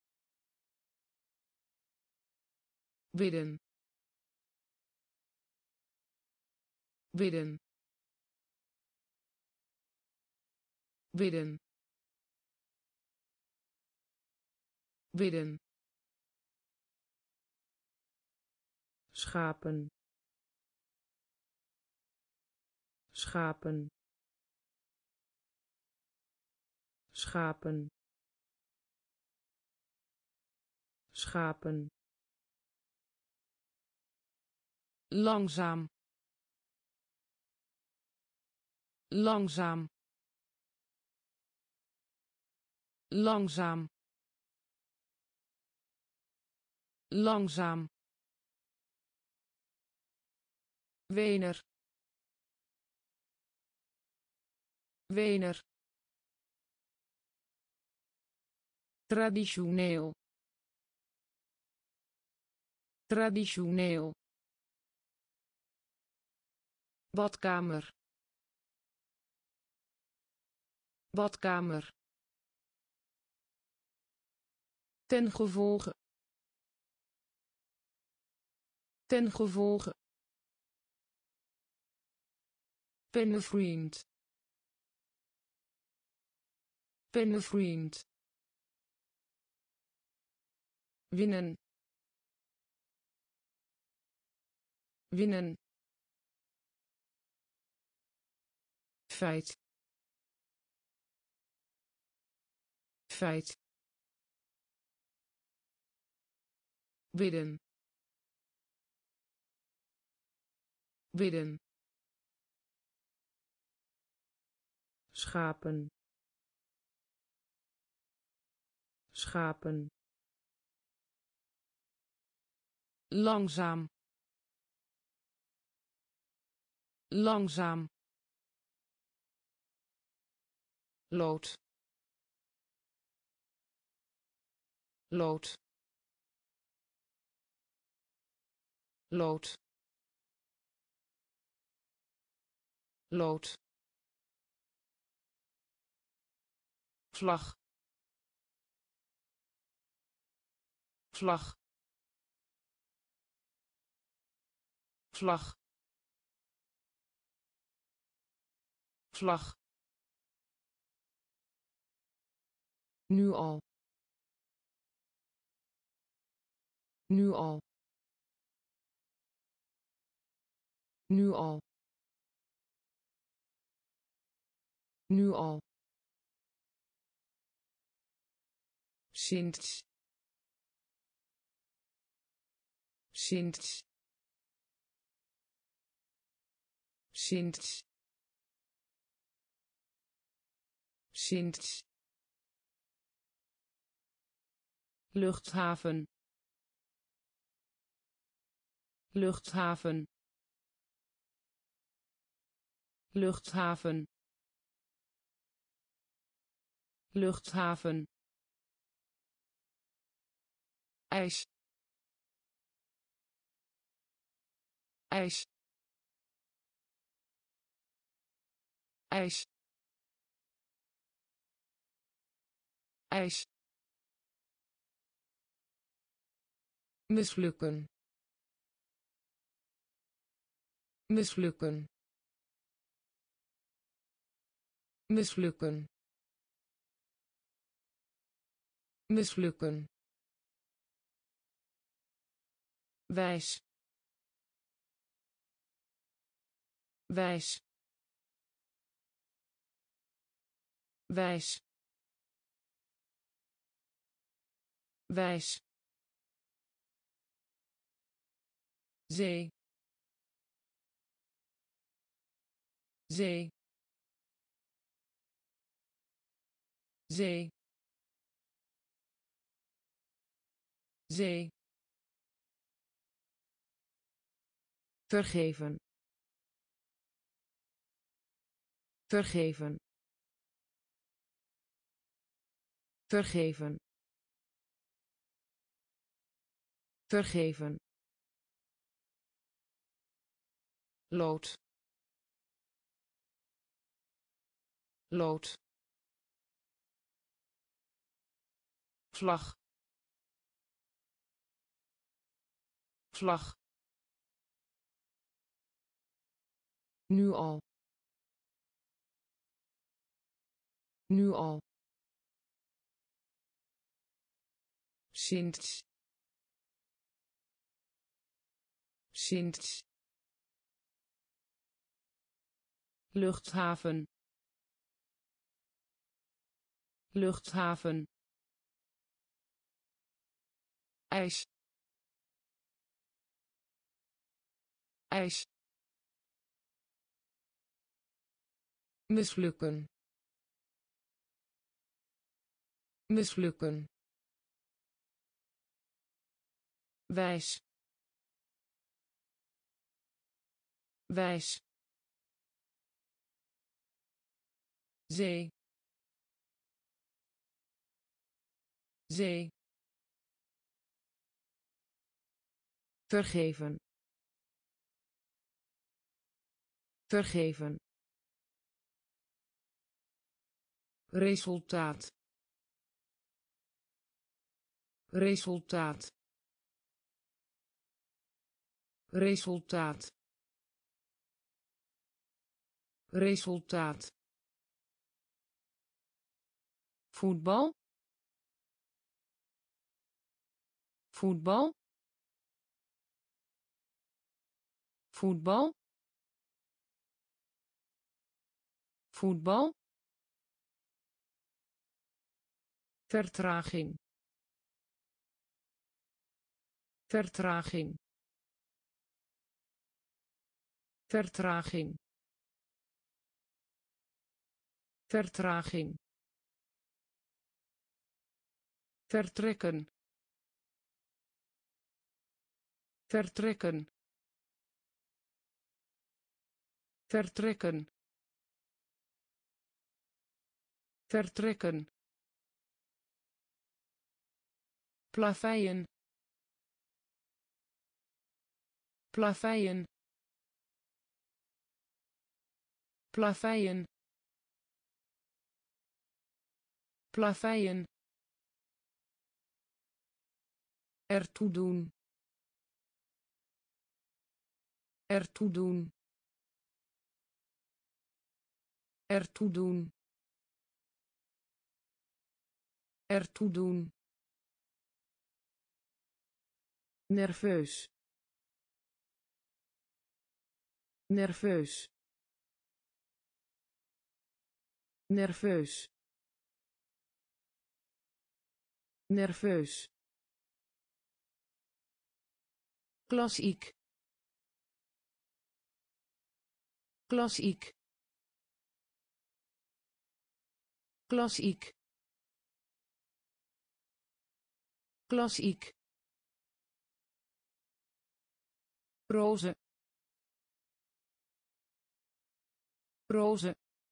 bidden bidden bidden bidden schapen schapen schapen schapen langzaam langzaam langzaam langzaam wener wener traditioneel traditioneel badkamer badkamer, ten gevolge, ten gevolge, pennenvriend, pennenvriend, winnen, winnen, feit, feit, bidden, bidden, schapen, schapen, langzaam, langzaam, lood, lood, lood, lood, vlag, vlag, vlag, vlag, nu al, nu al, nu al, nu al, sinds, sinds, sinds, sinds, luchthaven, luchthaven, luchthaven, luchthaven, ijs, ijs, ijs, ijs, mislukken, mislukken, mislukken, mislukken, wijs, wijs, wijs, wijs, zee, zee, zee, zee, vergeven, vergeven, vergeven, vergeven, lood, lood, vlag, vlag, nu al, nu al, sinds, sinds, luchthaven, luchthaven, ijs, ijs, mislukken, mislukken, wijs, wijs, zee, zee, vergeven, vergeven, resultaat resultaat resultaat resultaat voetbal voetbal voetbal voetbal vertraging vertraging vertraging vertraging vertrekken vertrekken vertrekken vertrekken plaveien plaveien plaveien plaveien ertoe doen ertoe doen ertoe doen ertoe doen nerveus nerveus nerveus nerveus klassiek klassiek klassiek klassiek roze roze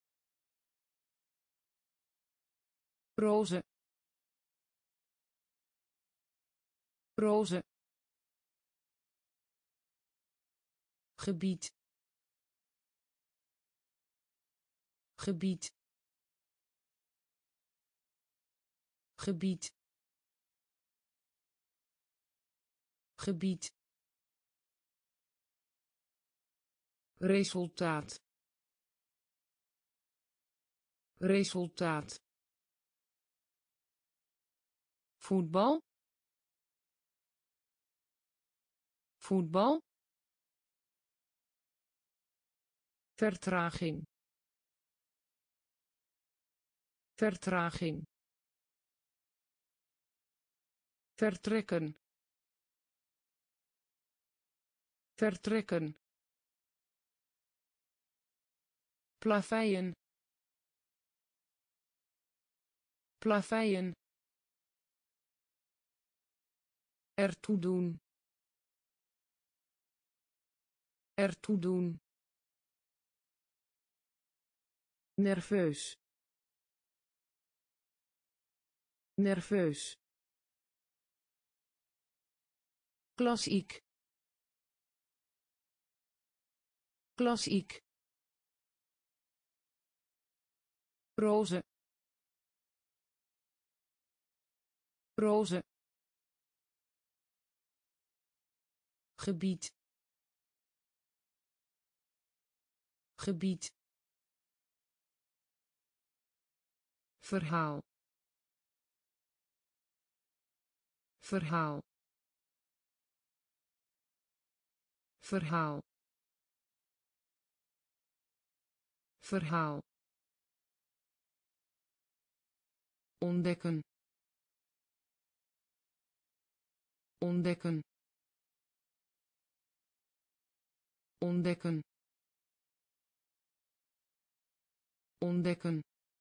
roze roze gebied gebied gebied gebied resultaat resultaat voetbal voetbal vertraging vertraging vertrekken vertrekken plaveien plaveien ertoe doen ertoe doen nerveus nerveus klassiek klassiek roze roze gebied gebied verhaal verhaal verhaal verhaal ontdekken ontdekken ontdekken ontdekken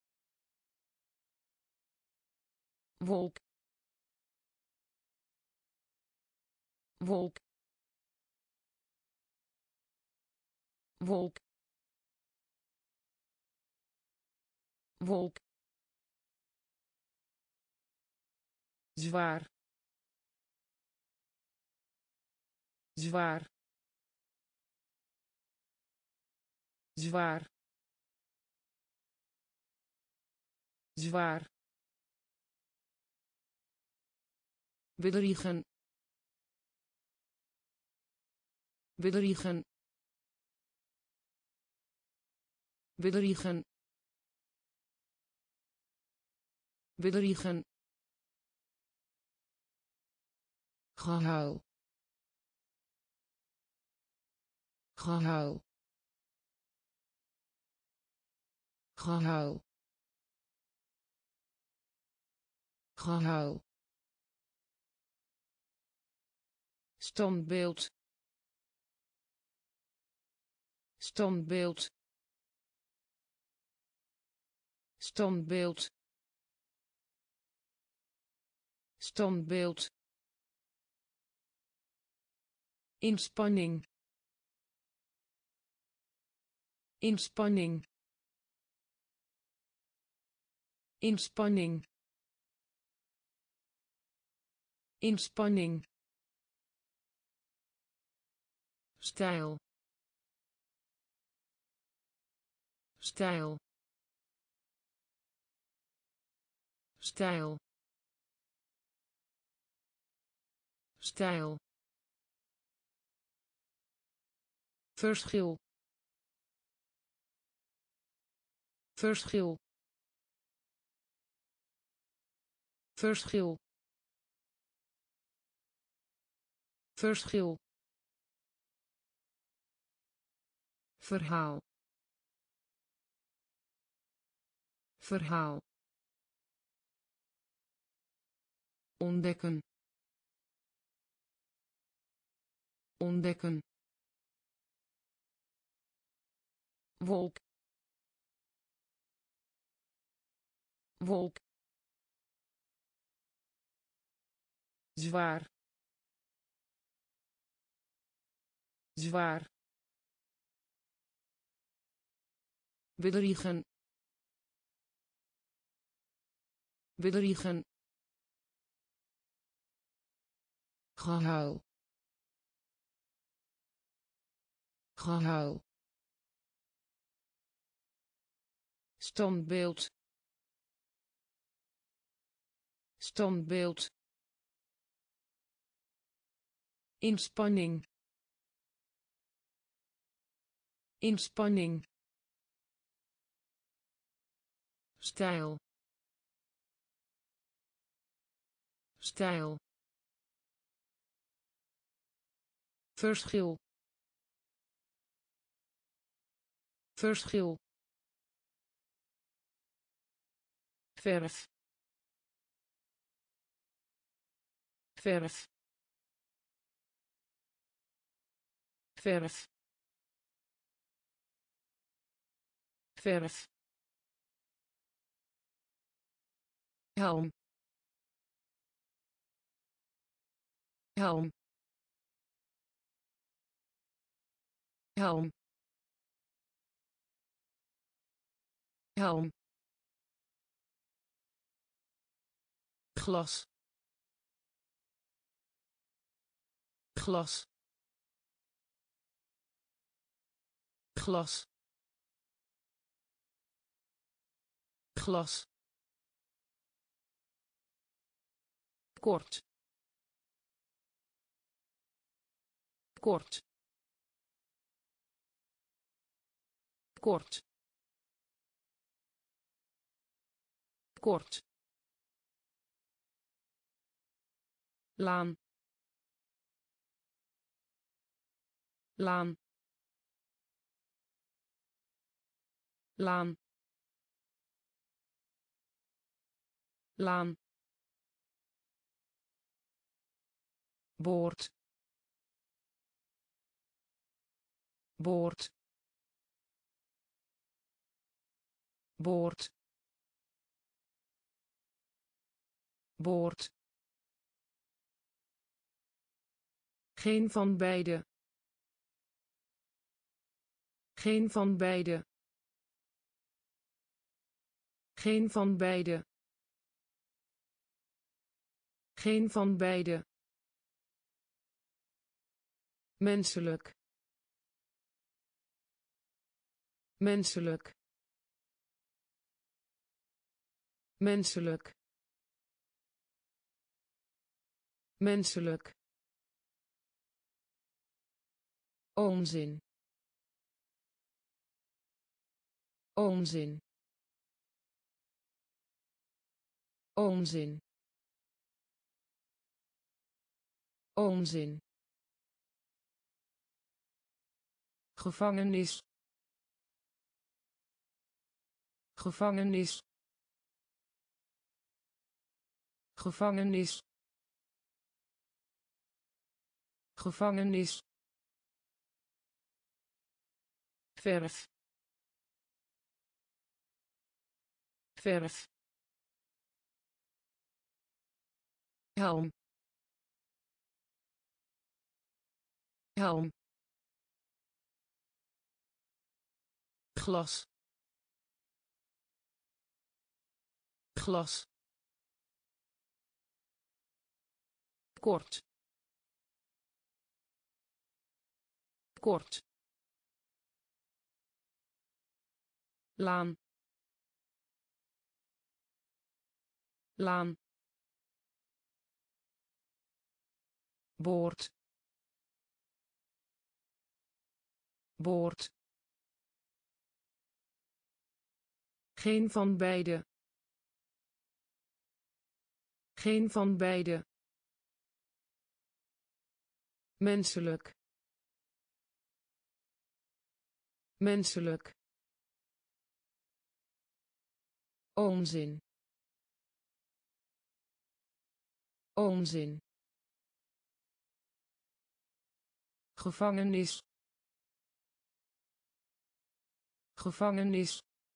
wolk wolk wolk wolk zwaar zwaar zwaar zwaar, bedriegen, bedriegen, bedriegen, bedriegen, gehuil, gehuil, gehuil, gehuil, standbeeld, standbeeld, standbeeld, standbeeld, inspanning, inspanning, inspanning, inspanning, stijl, stijl, stijl, stijl, verschil, verschil, verschil, verschil, verhaal, verhaal, ontdekken, ontdekken, wolk, wolk, zwaar, zwaar, bedriegen, bedriegen, gehuil, gehuil, standbeeld, standbeeld, inspanning, inspanning, stijl, stijl, verschil, verschil, verf, verf, verf, verf, helm, helm, helm, helm, glas, glas, glas, glas, kort, kort, kort, kort, laan, laan, laan, laan, boord, boord, boord, boord, geen van beide, geen van beide, geen van beide, geen van beide, menselijk, menselijk, menselijk menselijk onzin onzin onzin onzin gevangenis gevangenis gevangenis gevangenis verf verf helm helm glas glas kort kort laan laan boord boord geen van beide geen van beide menselijk menselijk onzin onzin gevangenis gevangenis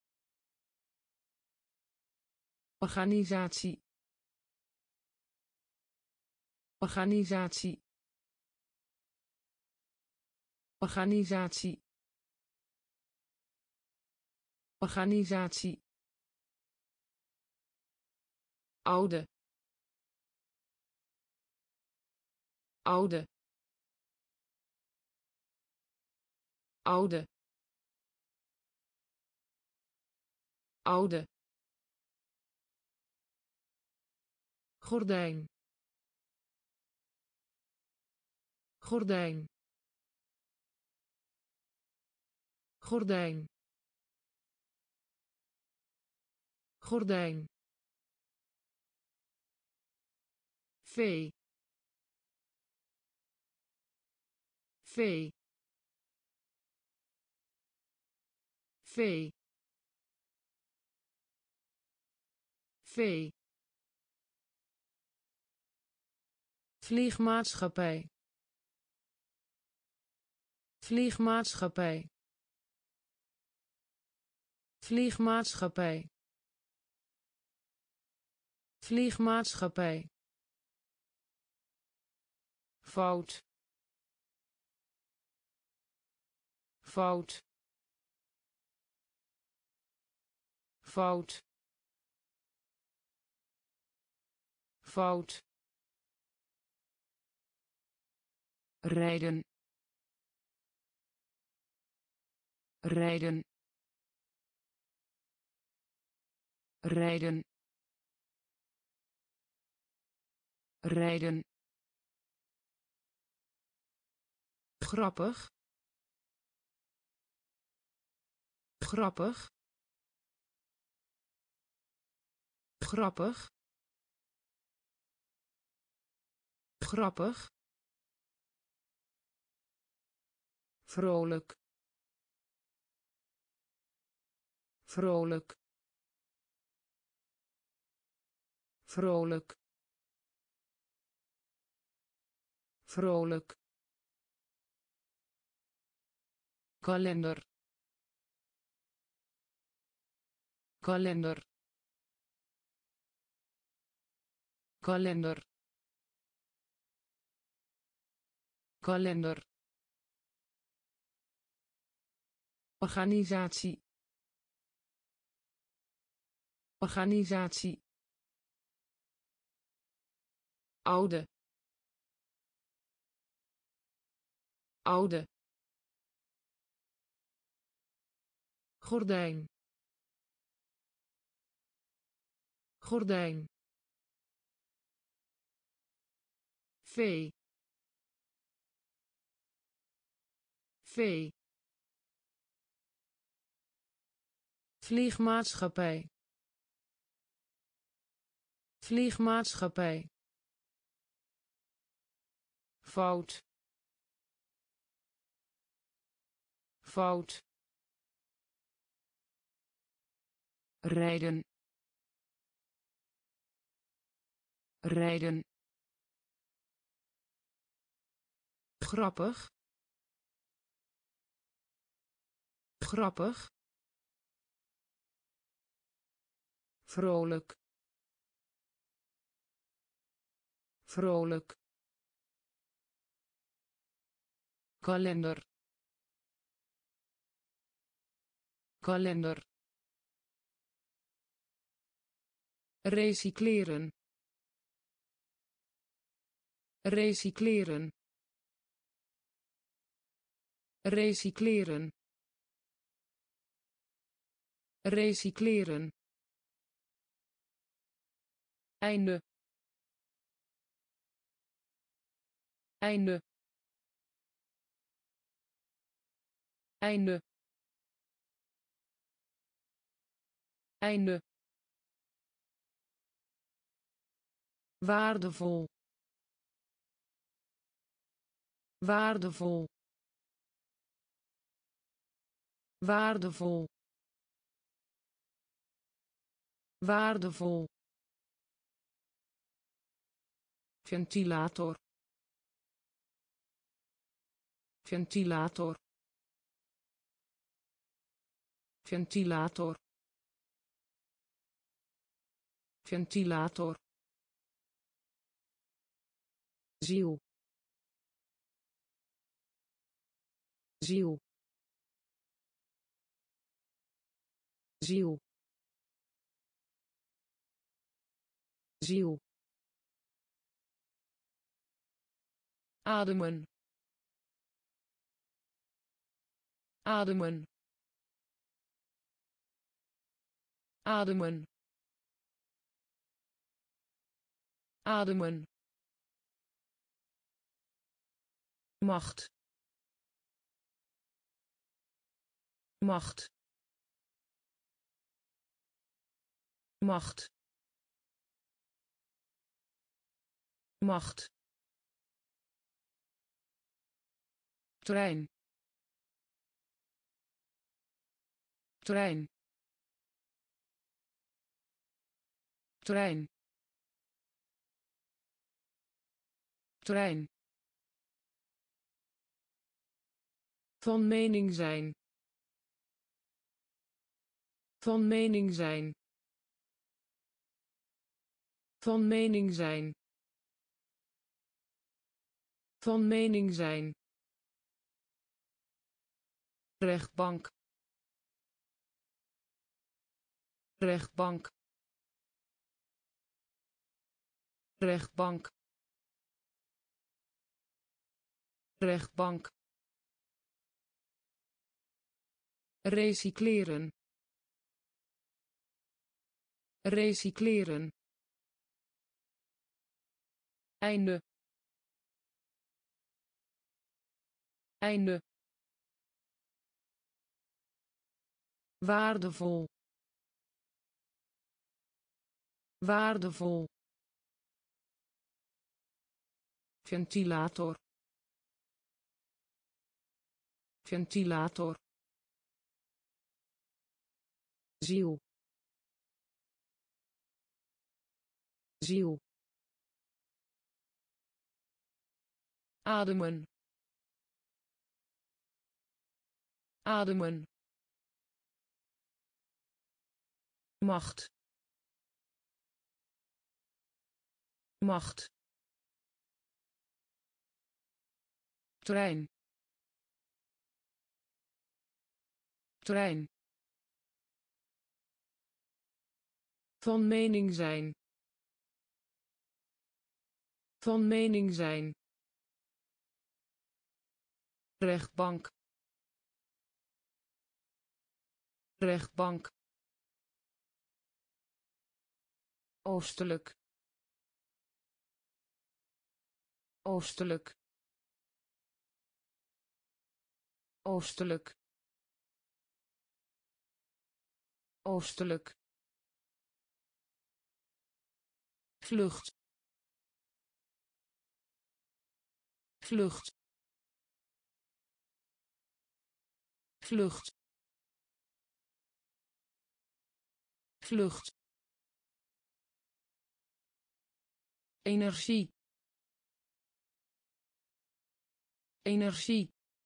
organisatie organisatie organisatie organisatie oude oude oude oude gordijn gordijn gordijn gordijn vee vee vee vee vliegmaatschappij vliegmaatschappij vliegmaatschappij vliegmaatschappij fout fout fout fout rijden rijden rijden rijden grappig grappig grappig grappig vrolijk vrolijk vrolijk vrolijk kalender kalender kalender kalender organisatie organisatie oude oude gordijn gordijn, vee, vee, vliegmaatschappij, vliegmaatschappij, fout, fout, rijden, rijden, grappig, grappig, vrolijk, vrolijk, kalender, kalender, recycleren, recycleren, recycleren, recycleren, einde, einde, einde, einde, waardevol, waardevol, waardevol, waardevol, ventilator, ventilator, ventilator, ventilator, ziel, ziel, ziel, ziel, ademen, ademen, ademen, ademen, macht, macht, macht, macht, trein, trein, trein, trein, van mening zijn, van mening zijn, van mening zijn, van mening zijn, rechtbank, rechtbank, rechtbank, rechtbank, recycleren, recycleren, einde, einde, waardevol, waardevol, ventilator, ventilator, ziel, ziel, ademen, ademen, macht, macht, trein, trein, van mening zijn, van mening zijn, rechtbank, rechtbank, oostelijk oostelijk oostelijk oostelijk vlucht vlucht vlucht vlucht energie energie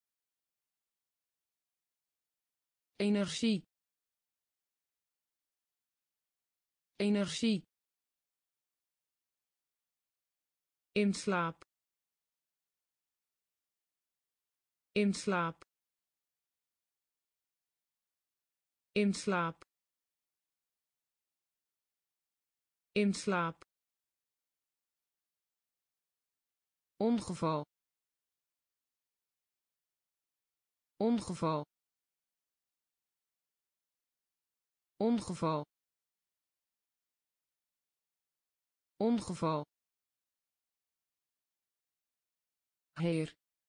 energie energie in slaap in slaap in slaap in slaap ongeval ongeval ongeval ongeval heer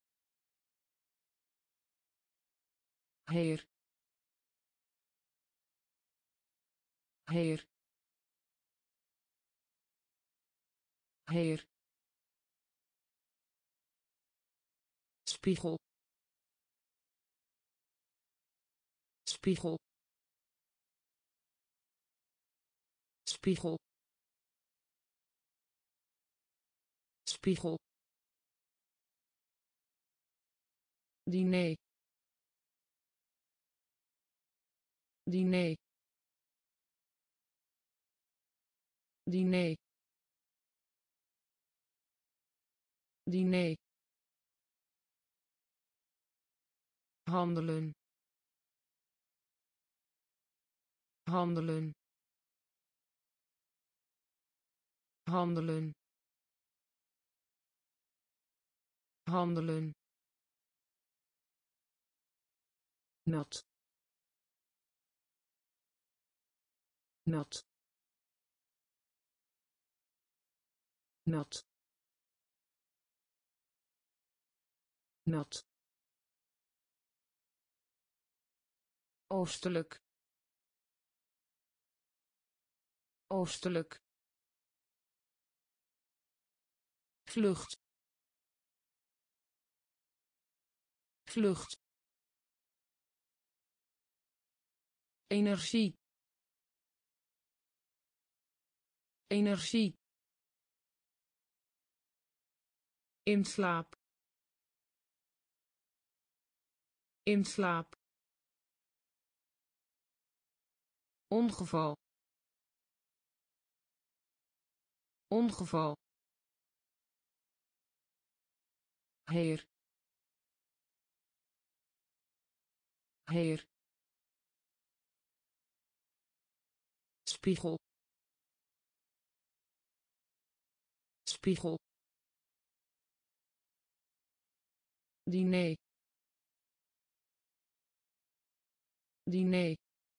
heer heer heer spiegel spiegel spiegel spiegel diner diner diner diner handelen handelen handelen handelen nat nat nat nat oostelijk oostelijk vlucht vlucht energie energie in slaap in slaap ongeval ongeval heer heer spiegel spiegel diner diner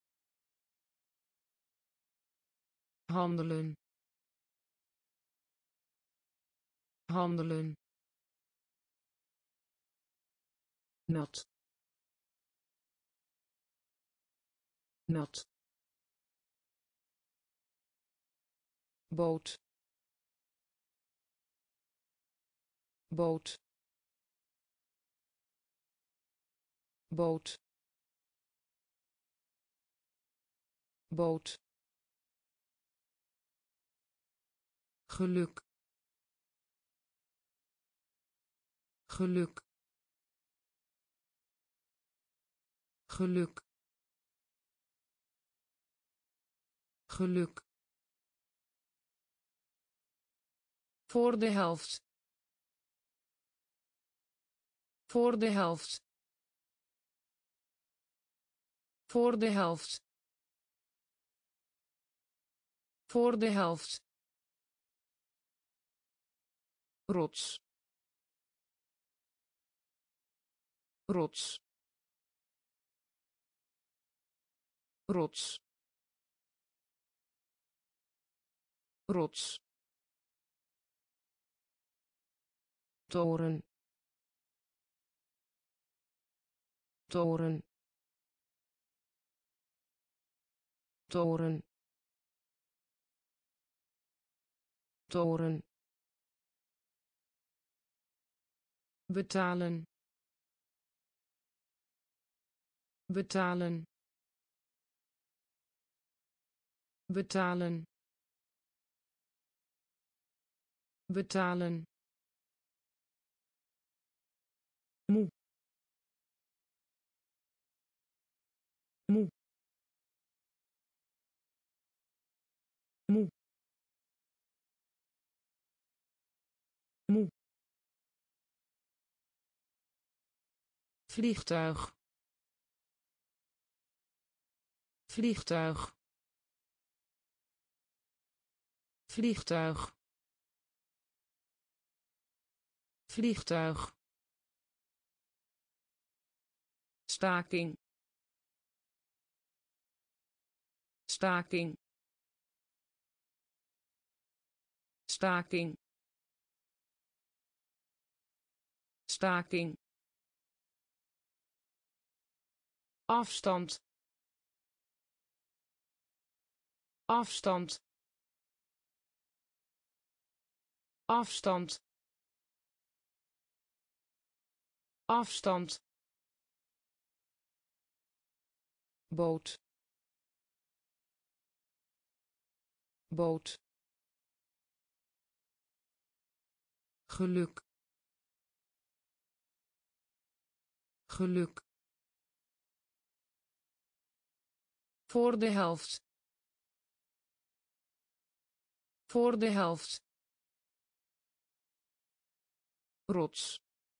handelen handelen nat nat boot boot boot boot geluk geluk geluk geluk voor de helft voor de helft voor de helft voor de helft rots rots rots rots, toren, toren, toren, toren, betalen, betalen, betalen, betalen, moe, moe, moe, moe, vliegtuig, vliegtuig, vliegtuig, vliegtuig, staking, staking, staking, staking, afstand, afstand, afstand, afstand, boot, boot, geluk, geluk, voor de helft, voor de helft, rots,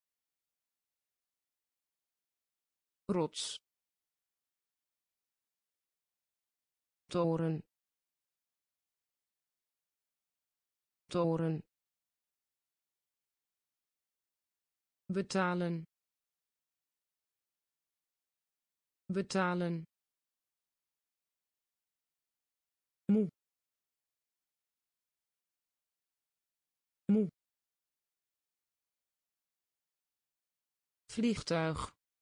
rots, toren, toren, betalen, betalen, moe, moe, vliegtuig,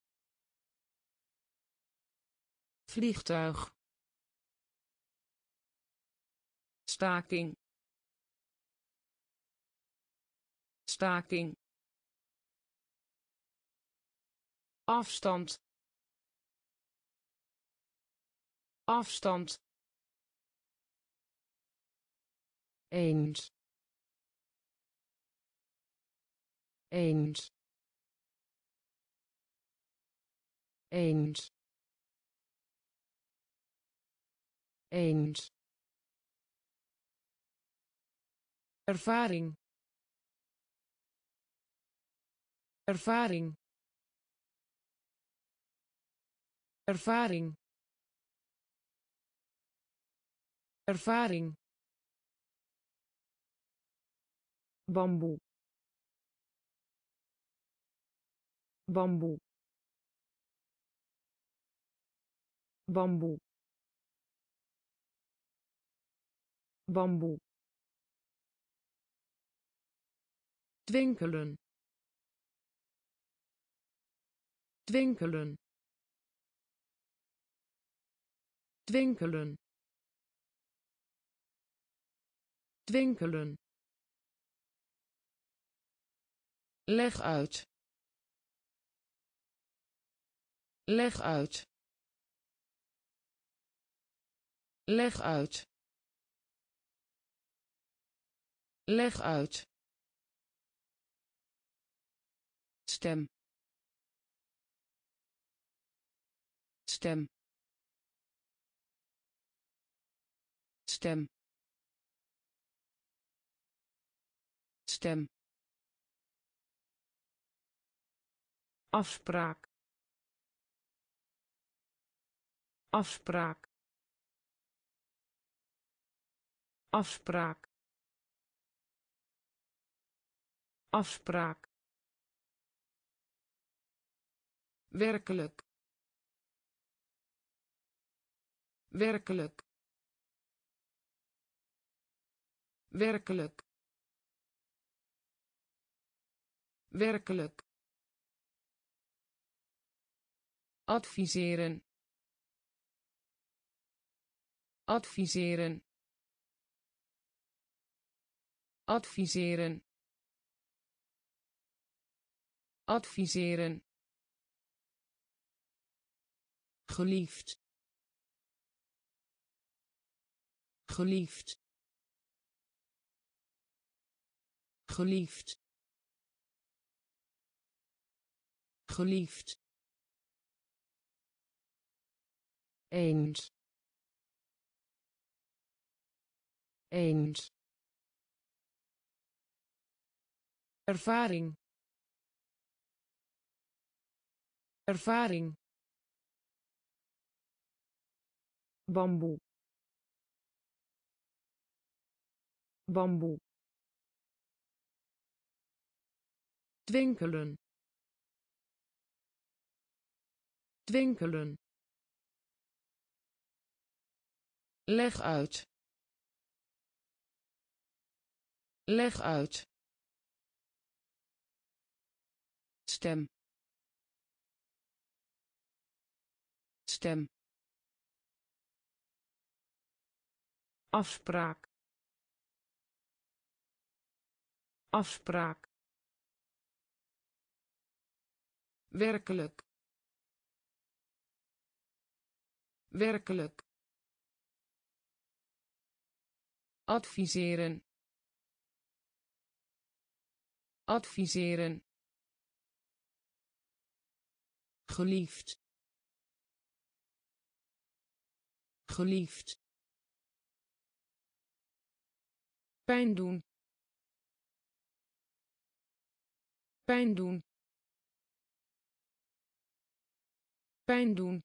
vliegtuig, staking, staking, afstand, afstand, eens, eens, eens, eens, ervaring, ervaring, ervaring, ervaring, bamboe, bamboe, bamboe, bamboe, twinkelen, twinkelen, twinkelen, twinkelen, leg uit, leg uit, leg uit, leg uit, stem, stem, stem, stem, afspraak, afspraak, afspraak, afspraak, werkelijk, werkelijk, werkelijk werkelijk adviseren adviseren adviseren adviseren geliefd geliefd geliefd geliefd eens eens ervaring ervaring bamboe bamboe twinkelen twinkelen leg uit leg uit stem stem afspraak afspraak werkelijk werkelijk adviseren adviseren geliefd geliefd pijn doen pijn doen pijn doen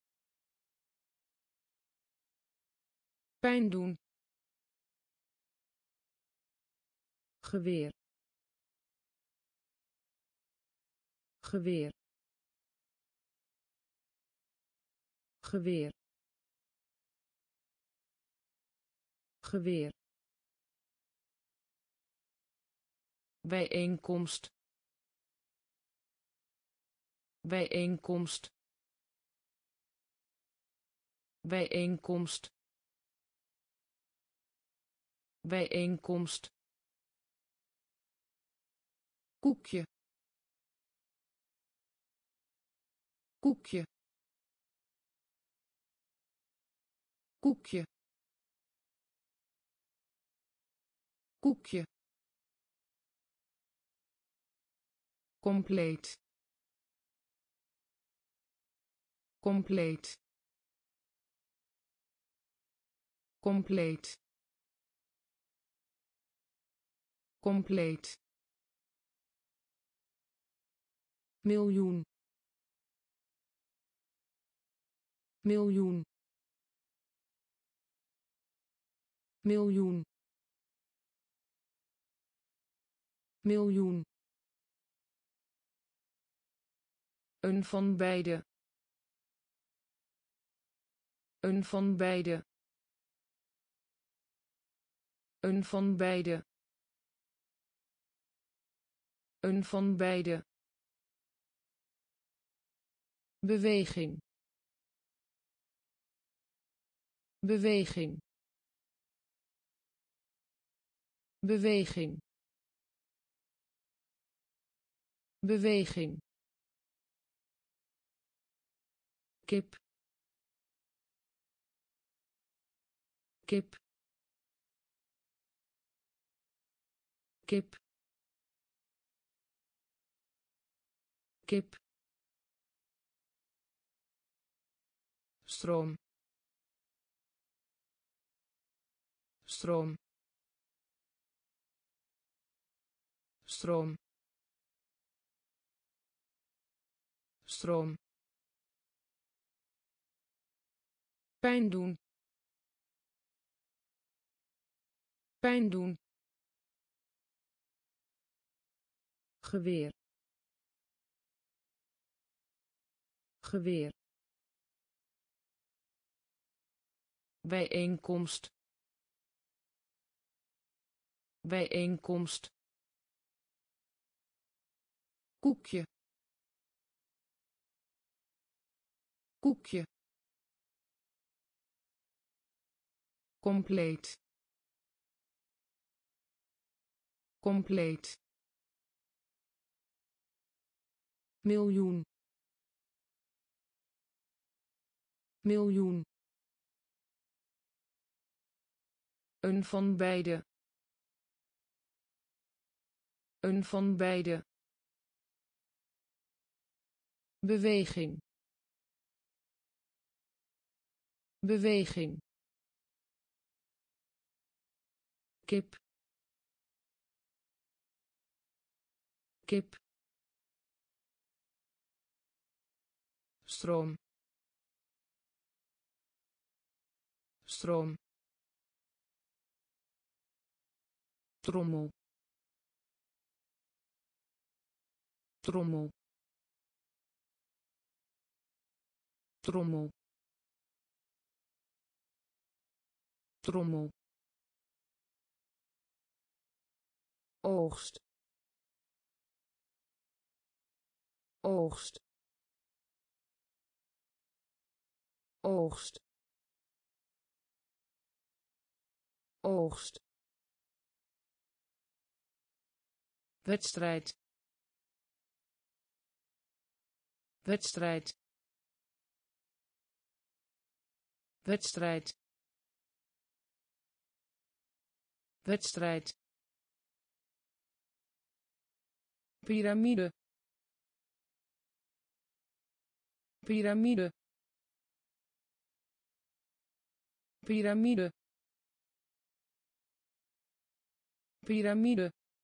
pijn doen geweer geweer geweer geweer bijeenkomst bijeenkomst bijeenkomst bijeenkomst koekje koekje koekje koekje compleet compleet compleet compleet miljoen miljoen miljoen miljoen een van beide een van beide een van beide een van beide beweging beweging beweging beweging kip kip kip kip stroom stroom stroom stroom pijn doen pijn doen geweer geweer bijeenkomst bijeenkomst koekje koekje compleet compleet miljoen miljoen een van beide een van beide beweging beweging kip kip stroom stroom trommel trommel trommel trommel oogst oogst oogst oogst wedstrijd wedstrijd wedstrijd wedstrijd piramide piramide piramide piramide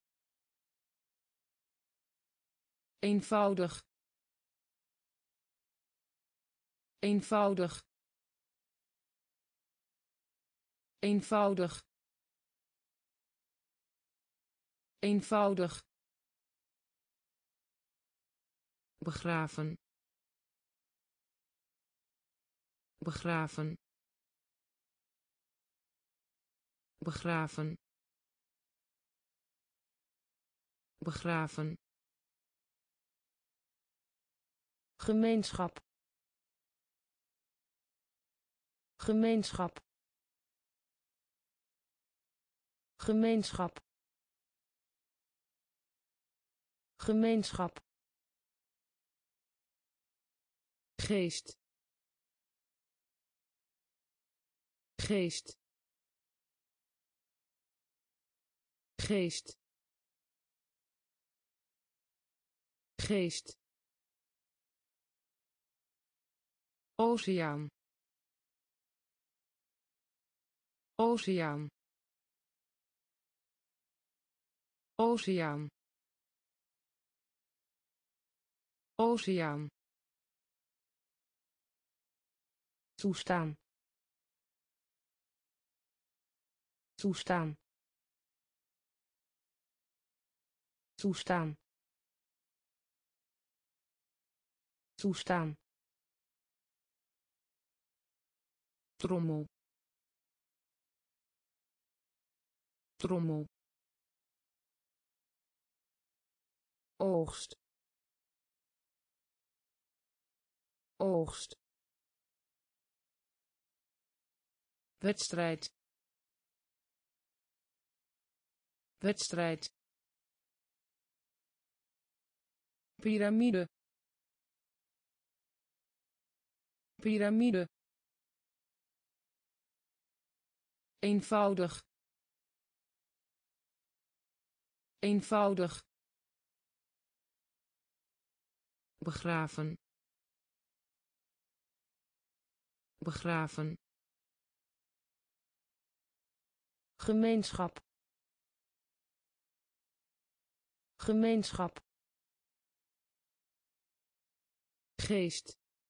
eenvoudig eenvoudig eenvoudig eenvoudig begraven begraven begraven begraven gemeenschap gemeenschap gemeenschap gemeenschap geest geest geest geest oceaan oceaan oceaan oceaan toestaan toestaan toestaan toestaan trommel trommel oogst oogst wedstrijd wedstrijd piramide piramide eenvoudig eenvoudig begraven begraven gemeenschap gemeenschap geest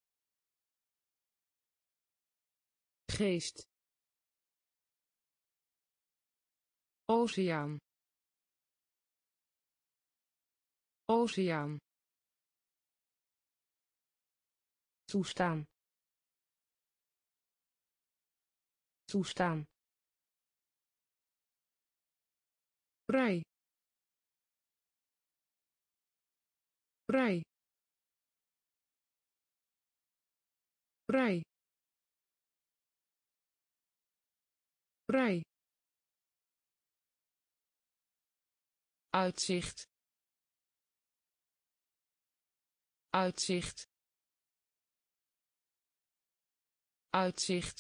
geest oceaan oceaan toestaan toestaan vrij vrij vrij vrij uitzicht uitzicht uitzicht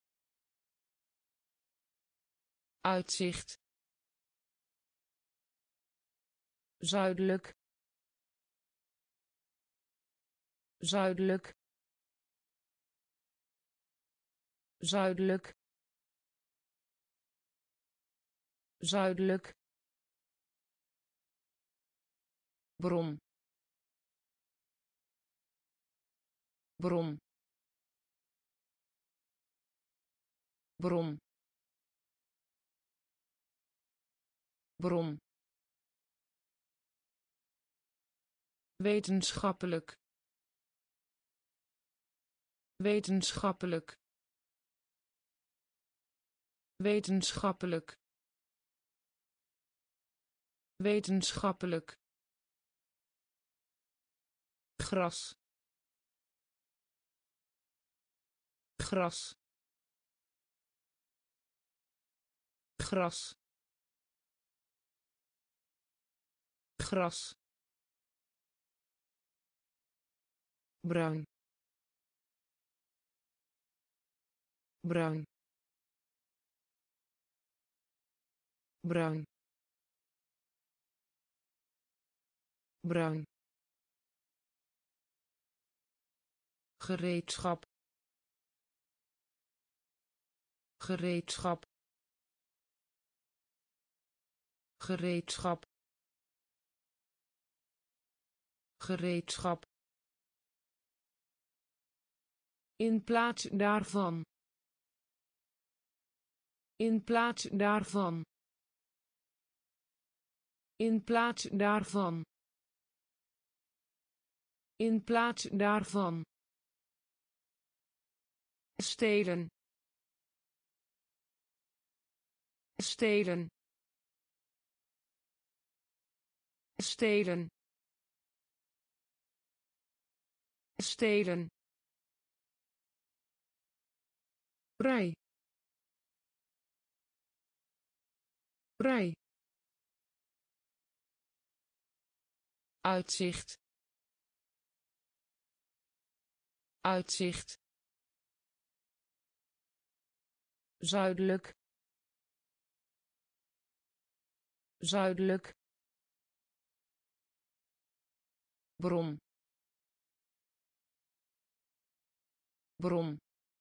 uitzicht zuidelijk zuidelijk zuidelijk zuidelijk bron bron bron bron wetenschappelijk wetenschappelijk wetenschappelijk wetenschappelijk gras gras gras gras bruin bruin bruin bruin gereedschap gereedschap gereedschap gereedschap in plaats daarvan in plaats daarvan in plaats daarvan in plaats daarvan stelen stelen stelen stelen vrij vrij uitzicht uitzicht zuidelijk zuidelijk bron bron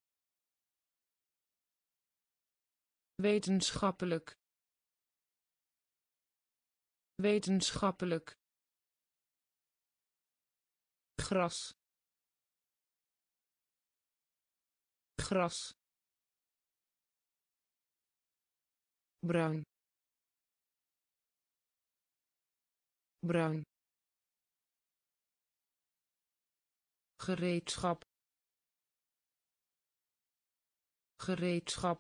wetenschappelijk wetenschappelijk gras gras bruin bruin gereedschap gereedschap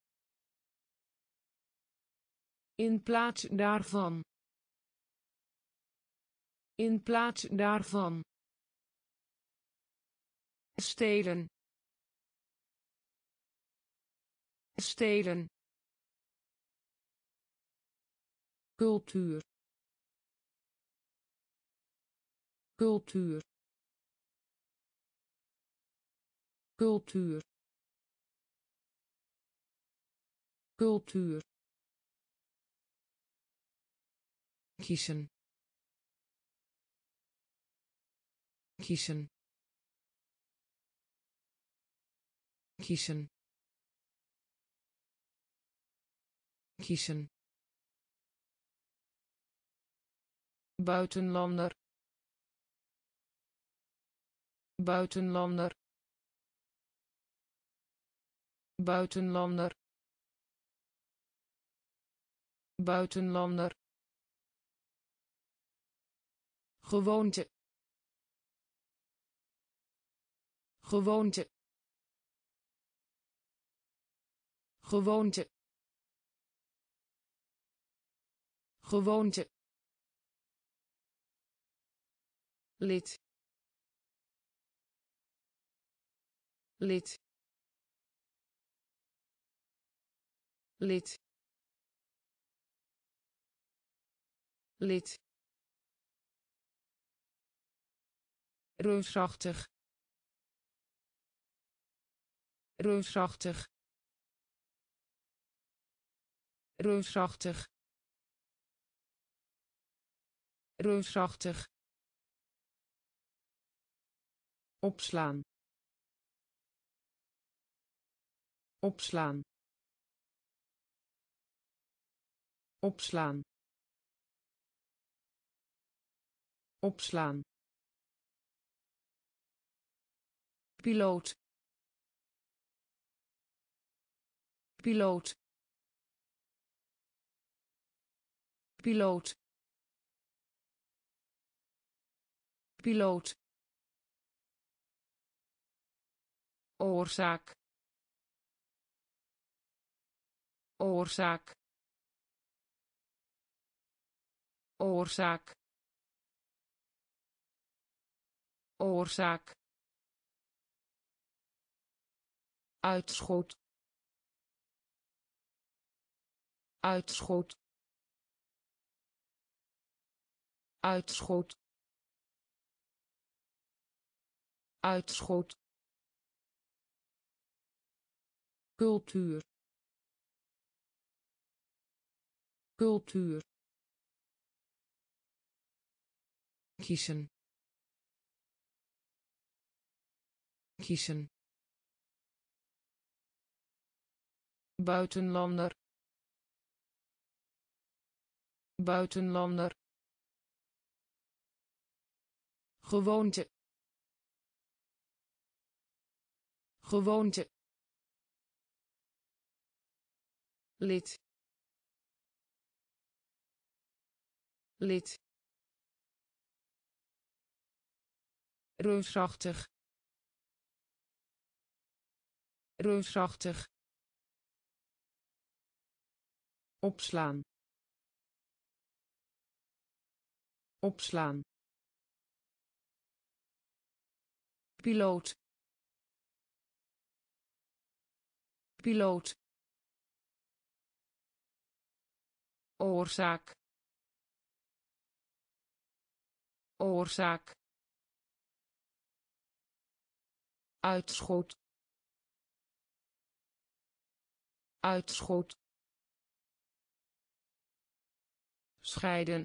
in plaats daarvan in plaats daarvan stelen stelen cultuur cultuur cultuur cultuur kiezen kiezen kiezen kiezen buitenlander buitenlander buitenlander buitenlander gewoonte gewoonte gewoonte gewoonte, lid, lid, lid, lid, reusachtig, reusachtig, reusachtig, reusachtig, opslaan, opslaan, opslaan, opslaan, piloot, piloot, piloot, piloot, oorzaak, oorzaak, oorzaak, oorzaak, uitschot, uitschot, uitschot, uitschot, cultuur, cultuur, kiezen, kiezen, buitenlander, buitenlander, gewoonte, gewoonte, lid, lid, reusachtig, reusachtig, opslaan, opslaan, piloot, piloot, oorzaak, oorzaak, uitschot, uitschot, scheiden,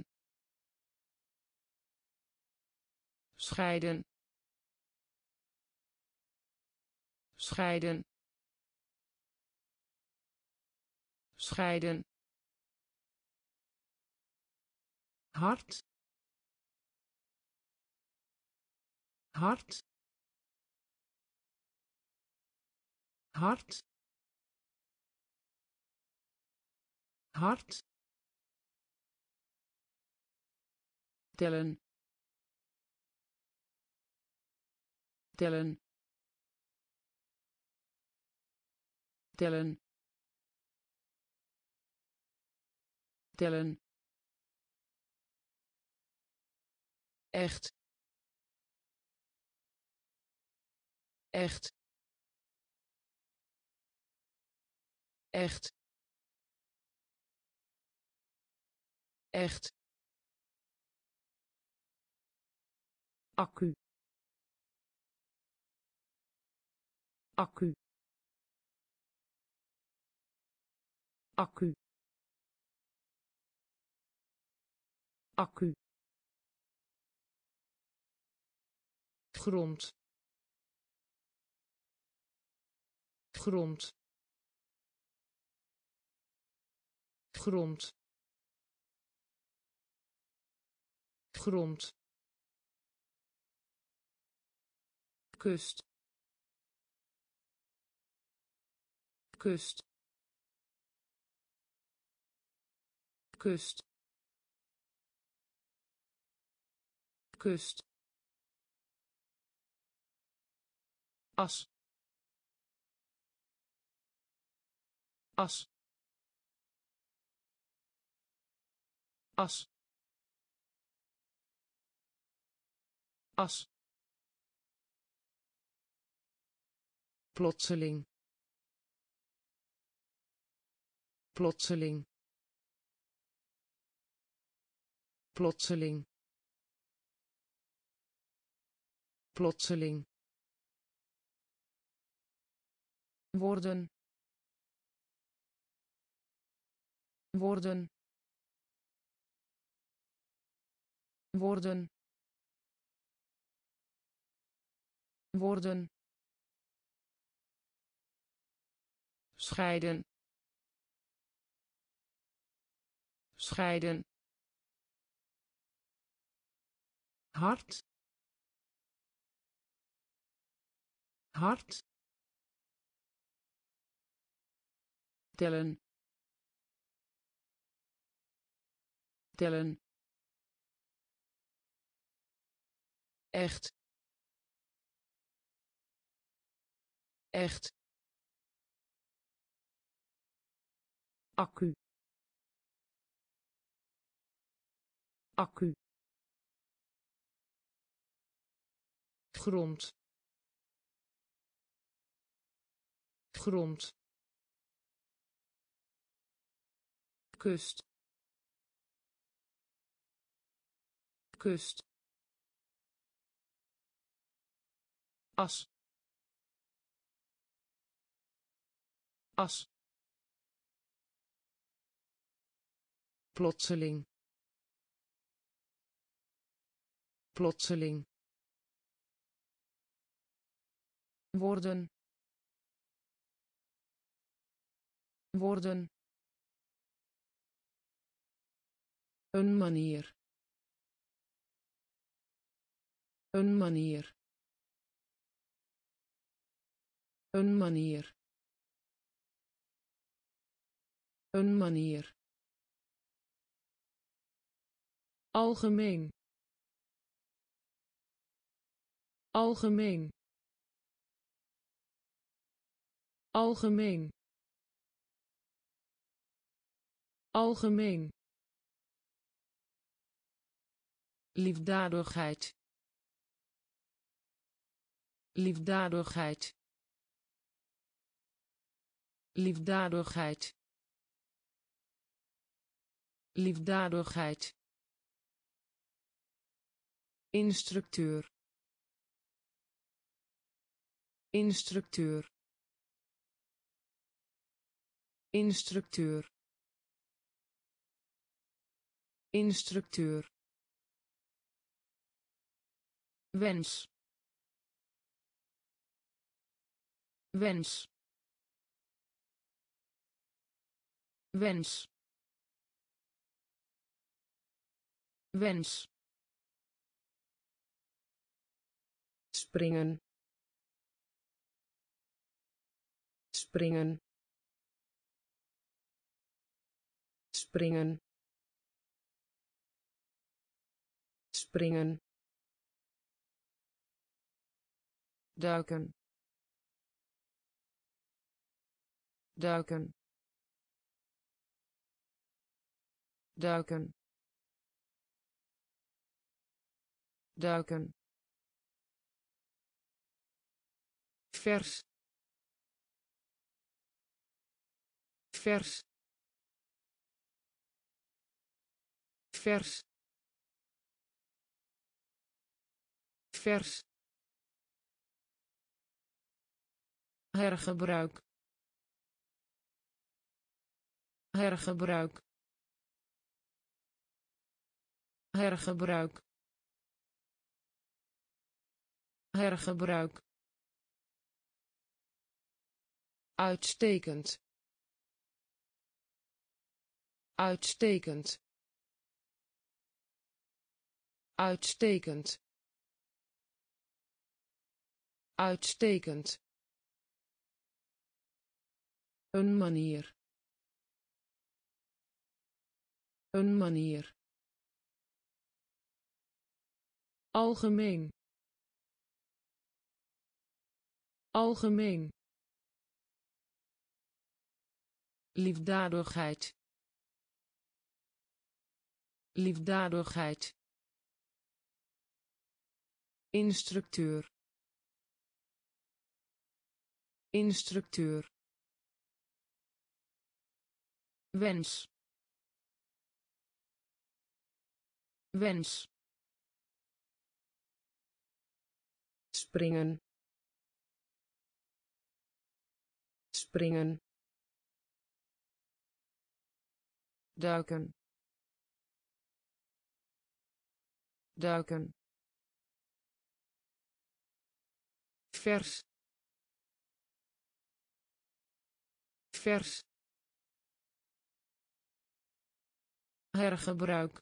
scheiden, scheiden, scheiden, hard, hard, hard, hard, tellen, tellen, tellen, tellen, echt, echt, echt, echt, accu, accu, accu, accu, grond, grond, grond, grond, kust, kust, kust, kust, as, as, as as plotseling plotseling plotseling plotseling worden worden worden worden scheiden scheiden hard hard tellen tellen echt echt accu accu grond grond kust kust as as plotseling plotseling worden worden een manier een manier een manier een manier algemeen algemeen algemeen algemeen liefdadigheid liefdadigheid liefdadigheid liefdadigheid instructeur instructeur instructeur instructeur wens wens wens wens springen springen springen springen duiken duiken duiken duiken vers vers vers vers hergebruik hergebruik hergebruik hergebruik uitstekend uitstekend uitstekend uitstekend een manier een manier algemeen algemeen liefdadigheid liefdadigheid, instructeur, instructeur, wens, wens, springen, springen, duiken, duiken, vers, vers, hergebruik,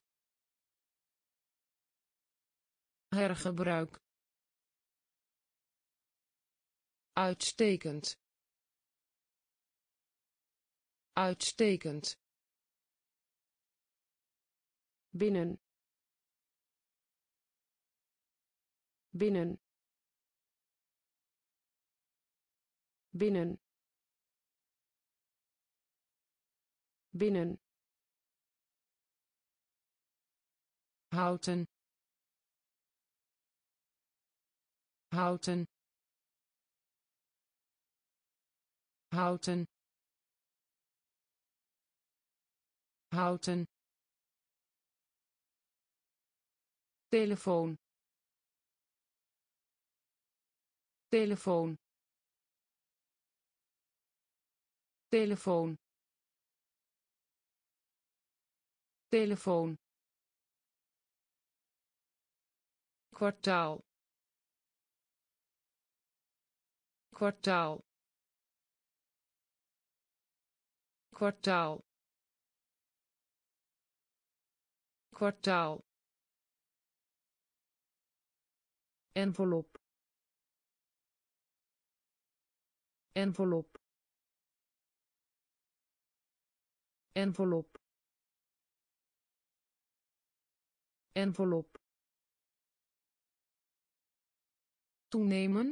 hergebruik, uitstekend, uitstekend, binnen, binnen, binnen, binnen, houten, houten, houten, houten, telefoon, telefoon, telefoon, telefoon, kwartaal, kwartaal, kwartaal, kwartaal, envelop, envelop, envelop, envelop, toenemen,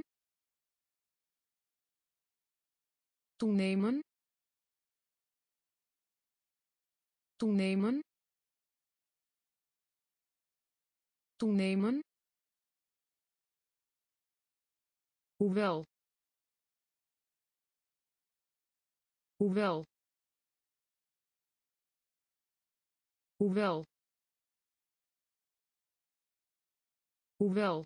toenemen, toenemen, toenemen, hoewel, hoewel, hoewel, hoewel,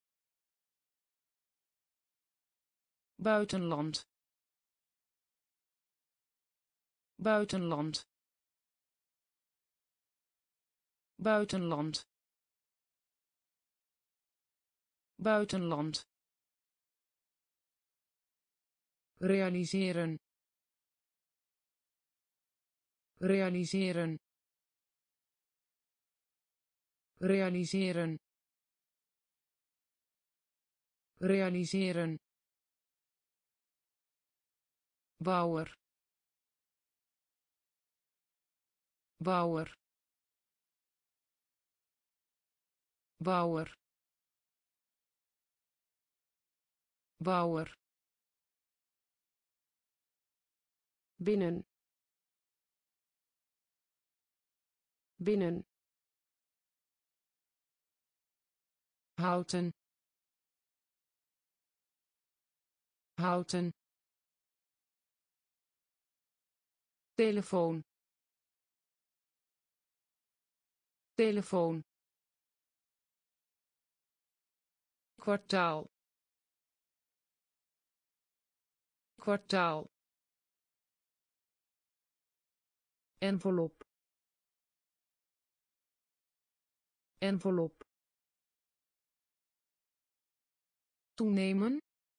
buitenland, buitenland, buitenland, buitenland, realiseren, realiseren, realiseren, realiseren, bouwer, bouwer, bouwer, bouwer, binnen, binnen, houten, houten, telefoon, telefoon, kwartaal, kwartaal, envelop, envelop, toenemen,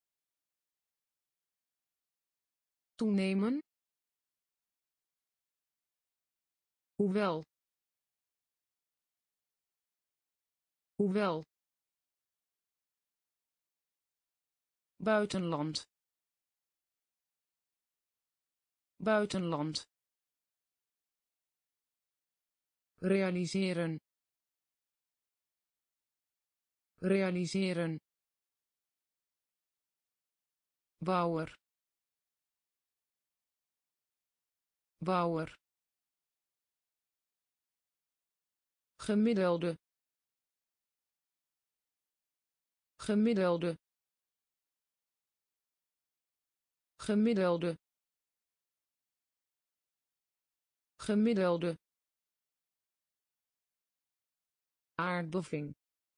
toenemen, hoewel, hoewel, buitenland, buitenland, realiseren, realiseren, bouwer, bouwer, gemiddelde gemiddelde gemiddelde gemiddelde aardbeving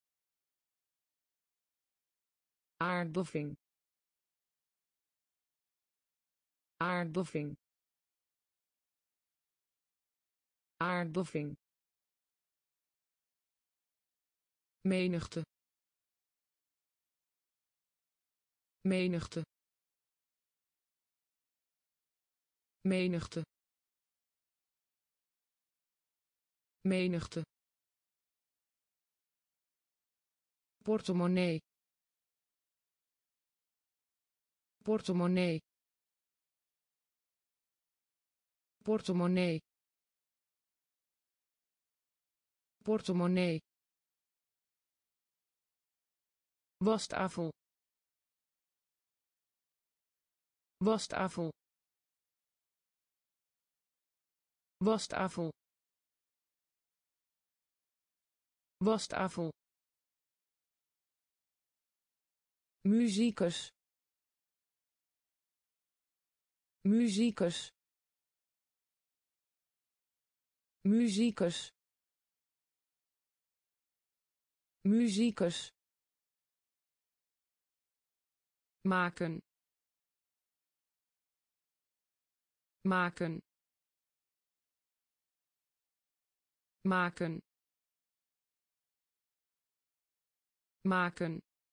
aardbeving aardbeving aardbeving menigte menigte menigte menigte portemonnee portemonnee portemonnee portemonnee wastafel wastafel wastafel wastafel musicus musicus musicus musicus maken maken maken maken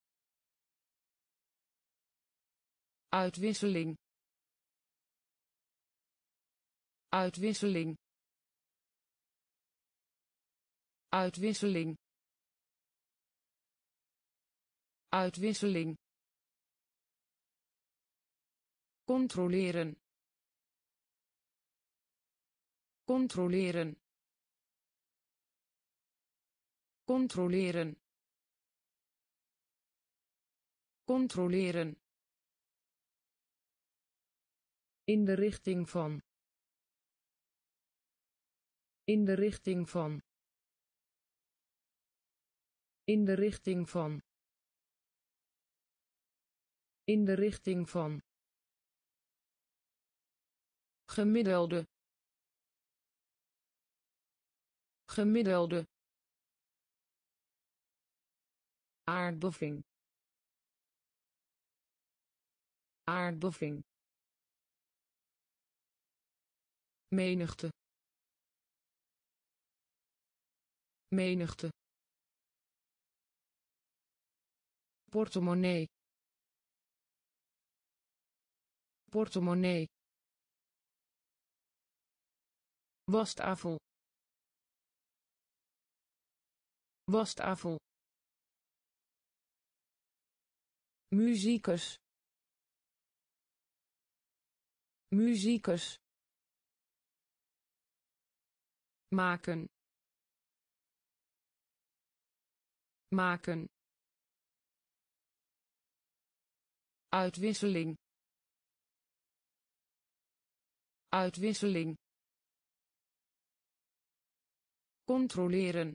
uitwisseling uitwisseling uitwisseling uitwisseling controleren controleren controleren controleren in de richting van in de richting van in de richting van in de richting van gemiddelde gemiddelde aardbeving aardbeving menigte menigte portemonnee portemonnee wastafel wastafel musicus musicus maken maken uitwisseling uitwisseling controleren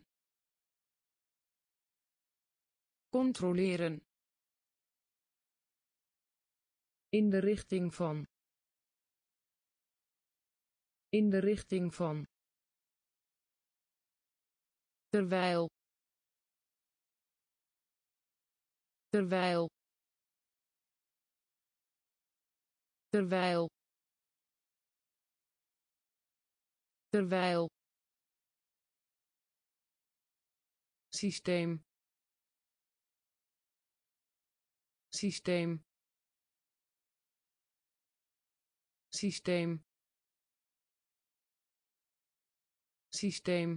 controleren in de richting van in de richting van terwijl terwijl terwijl terwijl systeem systeem systeem systeem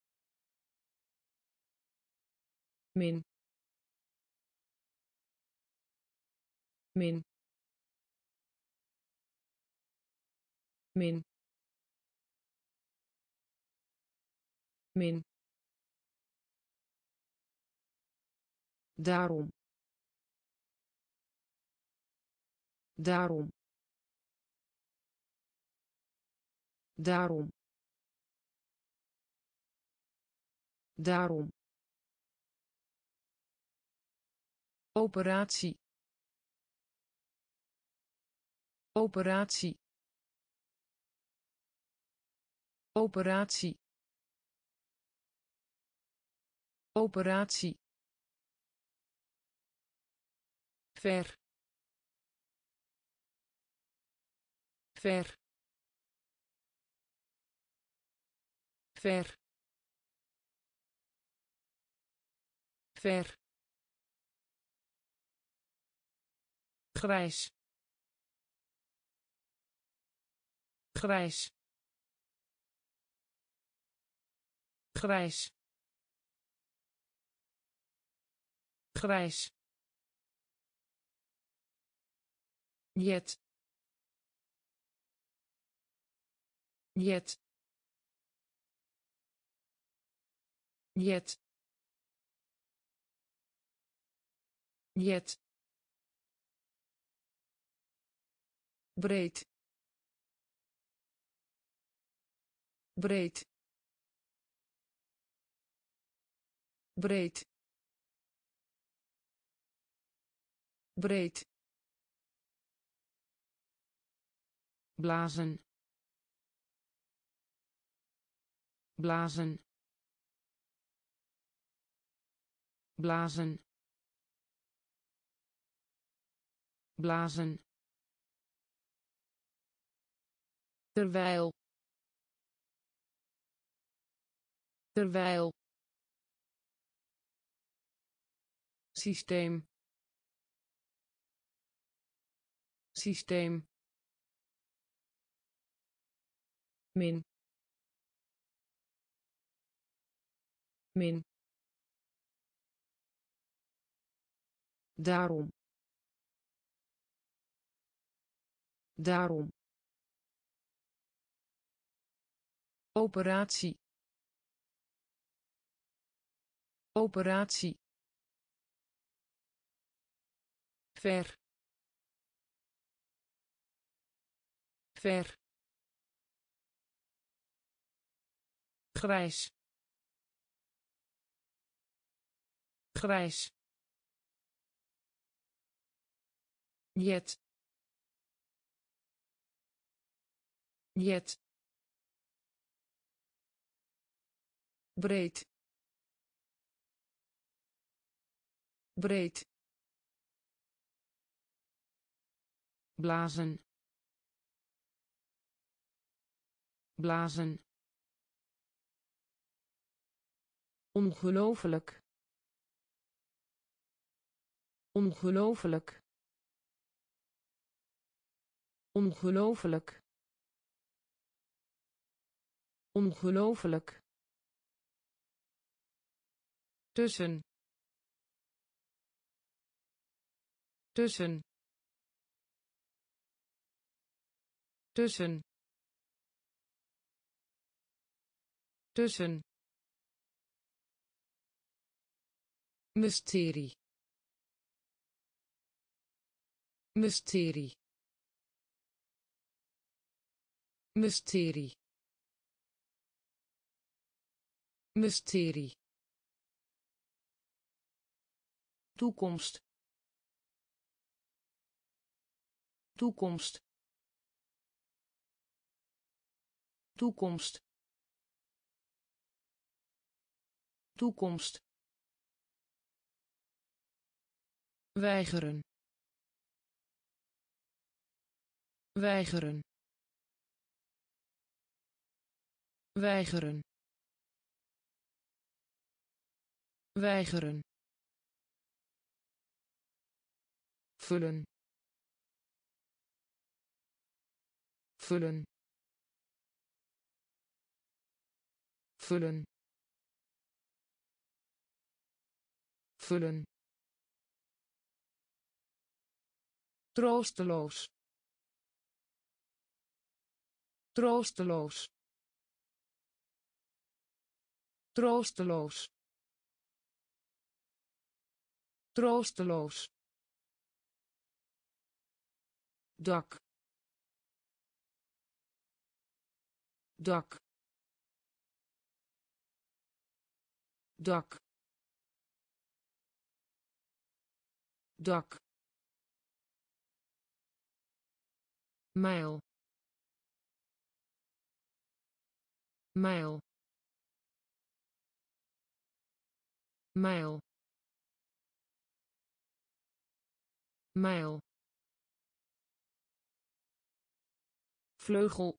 min min min min daarom daarom daarom Daarom. Operatie. Operatie. Operatie. Operatie. Ver. Ver. Ver. Ver. Grijs. Grijs. Grijs. Grijs. Jet. Jet. Jet. Jet. Breed. Breed. Breed. Breed. Blazen. Blazen. Blazen. Blazen. Terwijl. Terwijl. Systeem. Systeem. Min. Min. Daarom. Daarom. Operatie. Operatie. Ver. Ver. Grijs. Grijs. Jet. Jet. Breed. Breed. Blazen. Blazen. Ongelooflijk. Ongelooflijk. Ongelooflijk. Ongelooflijk. Tussen. Tussen. Tussen. Tussen. Mysterie. Mysterie. Mysterie. Mysterie. Toekomst. Toekomst. Toekomst. Toekomst. Weigeren. Weigeren. Weigeren. Weigeren. Vullen. Vullen. Vullen. Vullen. Troosteloos. Troosteloos. Troosteloos. Troosteloos. Dak. Dak. dak dak mijl mijl mijl mijl vleugel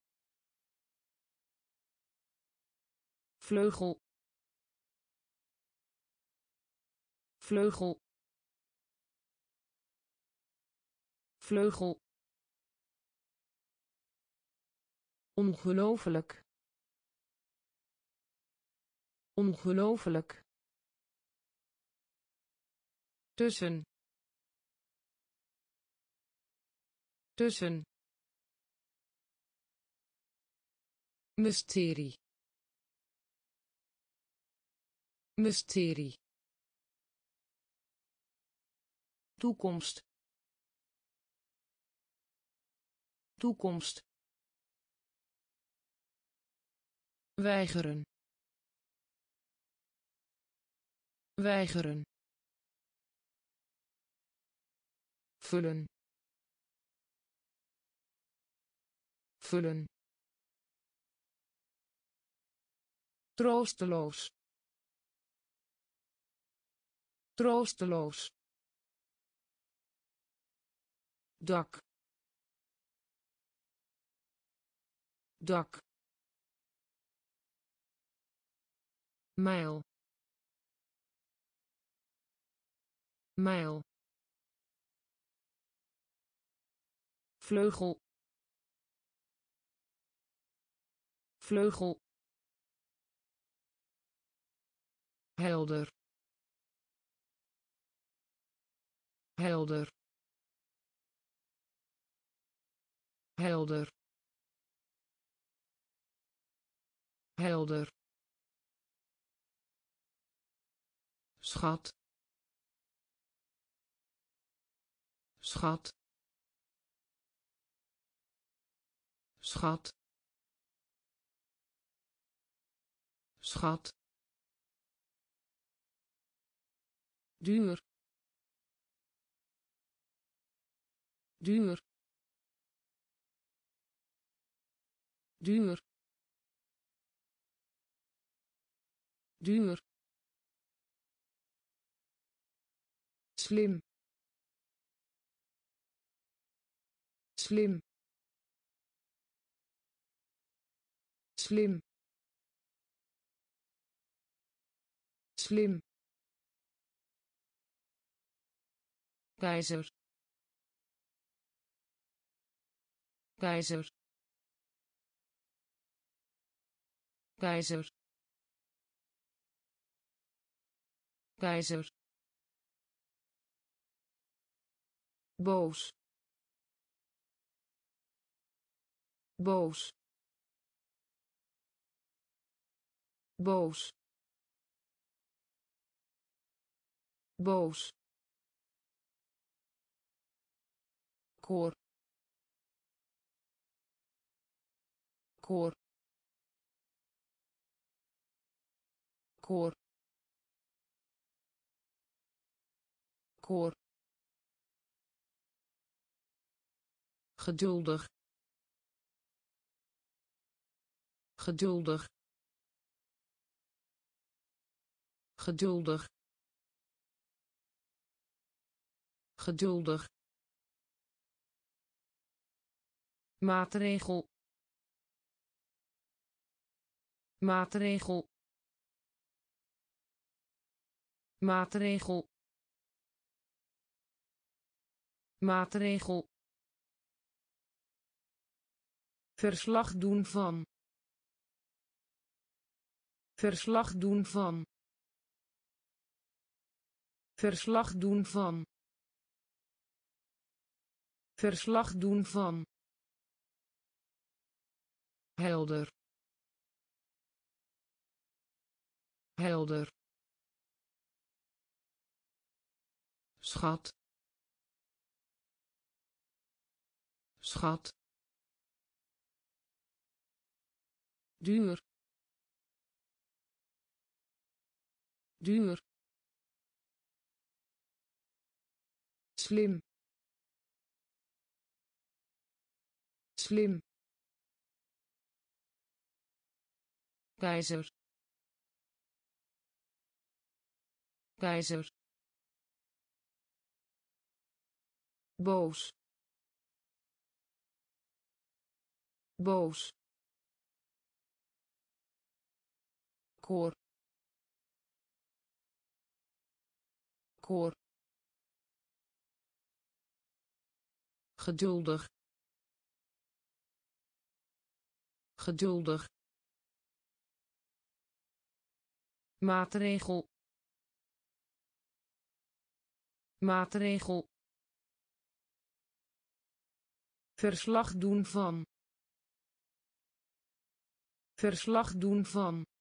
vleugel vleugel vleugel ongelooflijk ongelooflijk tussen tussen mysterie mysterie toekomst toekomst weigeren weigeren vullen vullen troosteloos troosteloos dak dak mijl mijl vleugel vleugel helder helder helder helder schat schat schat schat duur duur duur duur slim slim slim slim keizer keizer keizer keizer boos boos boos boos koor koor koor koor geduldig geduldig geduldig geduldig maatregel maatregel maatregel maatregel verslag doen van verslag doen van verslag doen van verslag doen van helder helder schat schat duur duur, slim, slim, keizer, keizer, boos, boos, koor, koor, geduldig, geduldig, maatregel, maatregel, verslag doen van, verslag doen van,